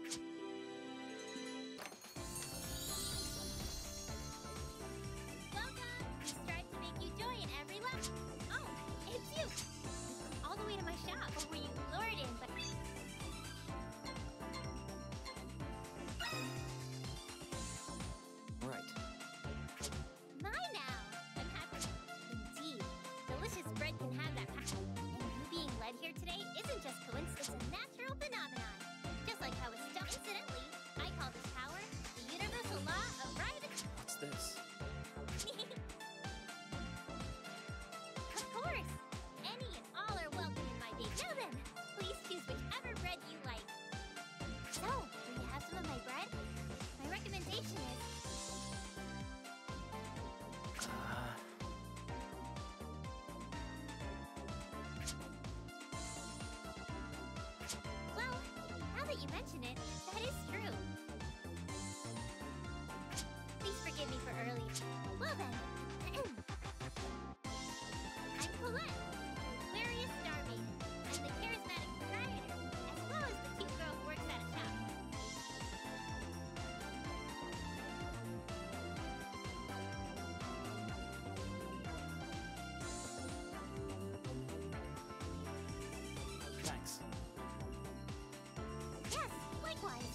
Welcome. We strive to make you joy in every lap. Oh, it's you. All the way to my shop. Or were you lured in? But Right. my now. I'm happy. Indeed, delicious bread can have that power. And you being led here today isn't just coincidence. It's a natural phenomenon. Just like how it's stuff. Incidentally, I call this power the universal law of gravity. What's this? Of course! Any and all are welcome in my bake. Now then, please choose whichever bread you like. So, will you have some of my bread? My recommendation is... Uh, Well, now that you mention it, that is true. Please forgive me for early... Well then. I'm Colette, Aquarius Star Maiden. I'm the charismatic proprietor, as well as the cute girl who works at a shop. thanks. Yes, likewise.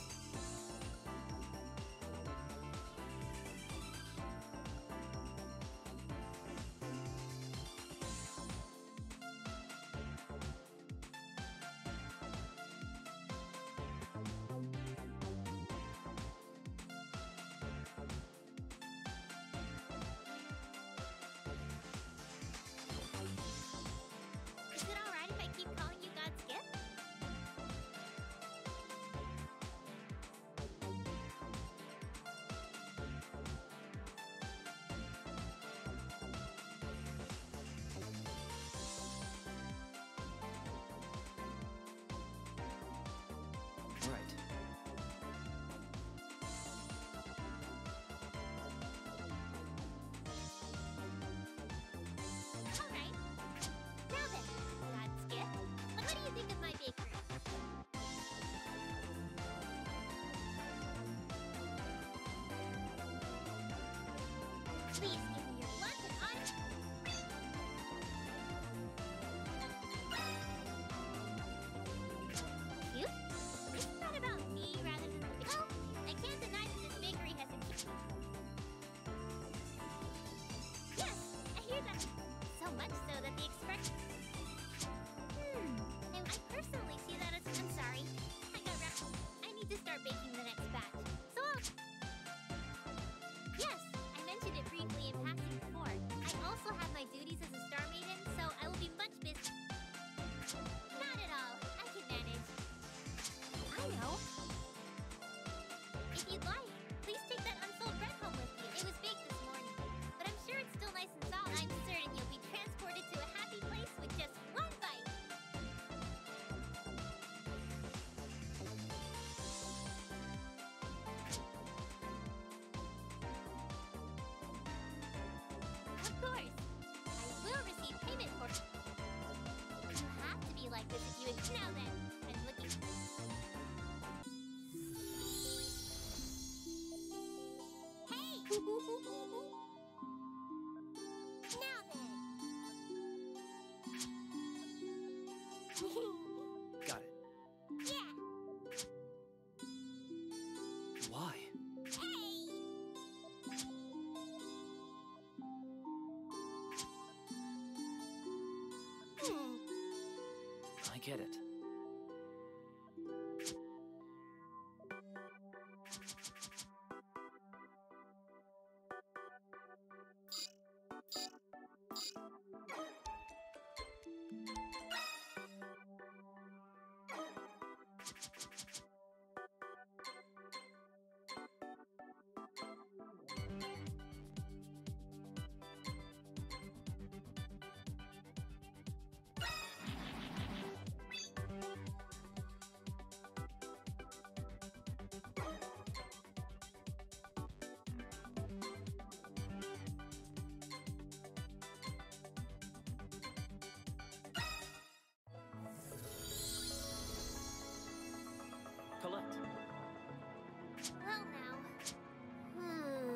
Is it alright if I keep calling you God's gift? Right. Alright. Now then, God's gift. What do you think of my bakery? Please give me your blunt and honest... Cute? Isn't that about me rather than the... Well, I can't deny that this bakery has a... Yes, I hear that. So much so that the expression... Hmm. And I personally see that as... I'm sorry. I got wrapped. I need to start baking the next batch. So I'll... Yes, I mentioned it briefly in passing before. I also have my duties as a Star Maiden, so I will be much busy. Not at all. I can manage. I know. If you'd like, please take that unsold bread home with you. It was baked this morning, but I'm sure it's still nice and soft. I'm certain you'll be transported to a happy place with just one bite. Of course. I will receive payment for... You have to be like this if you... Now then, I'm looking... Hey! Now then. Got it. get it. Collect. Well now. Hmm.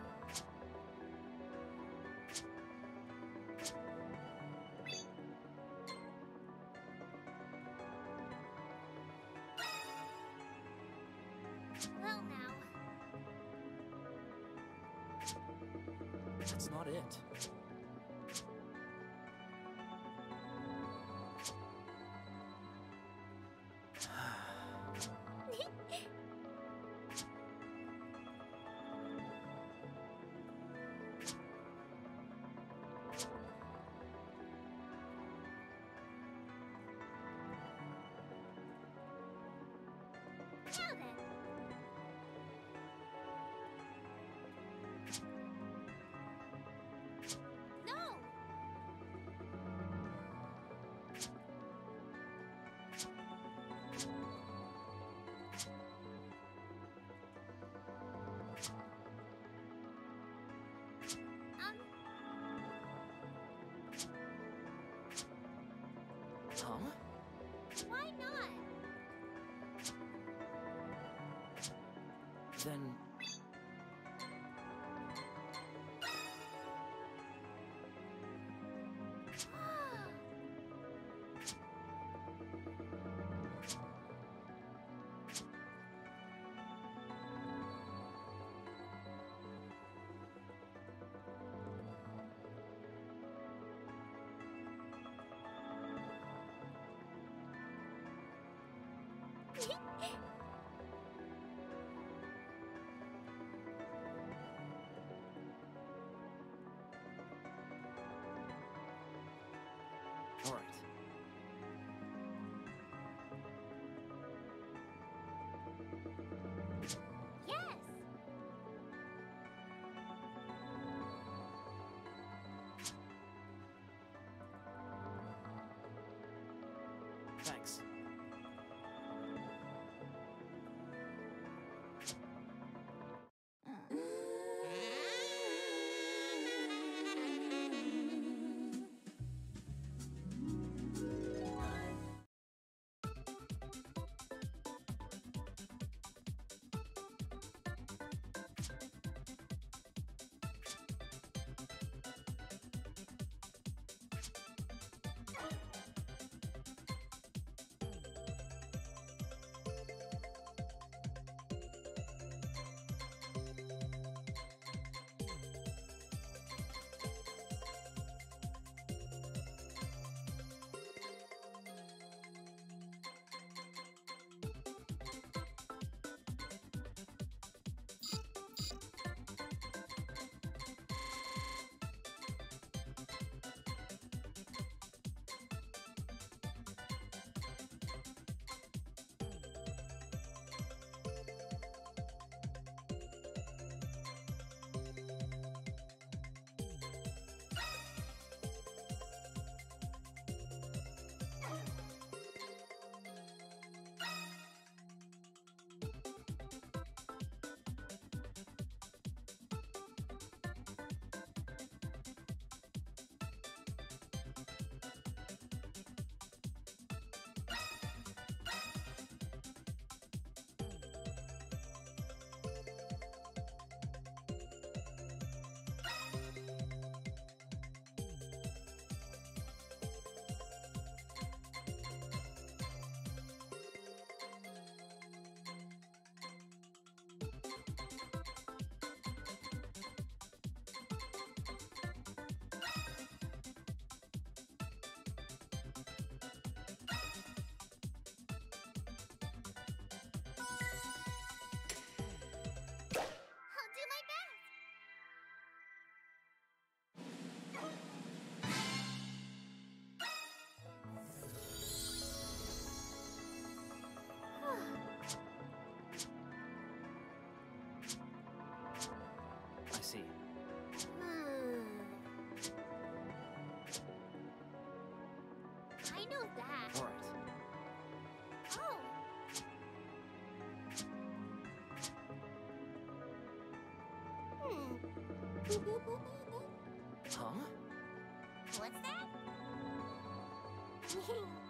Well now. That's not it. Now then. No! Um, Huh? why not? Then... All right. Yes! Thanks. I know that. All right. Oh. Hmm. Huh? What's that?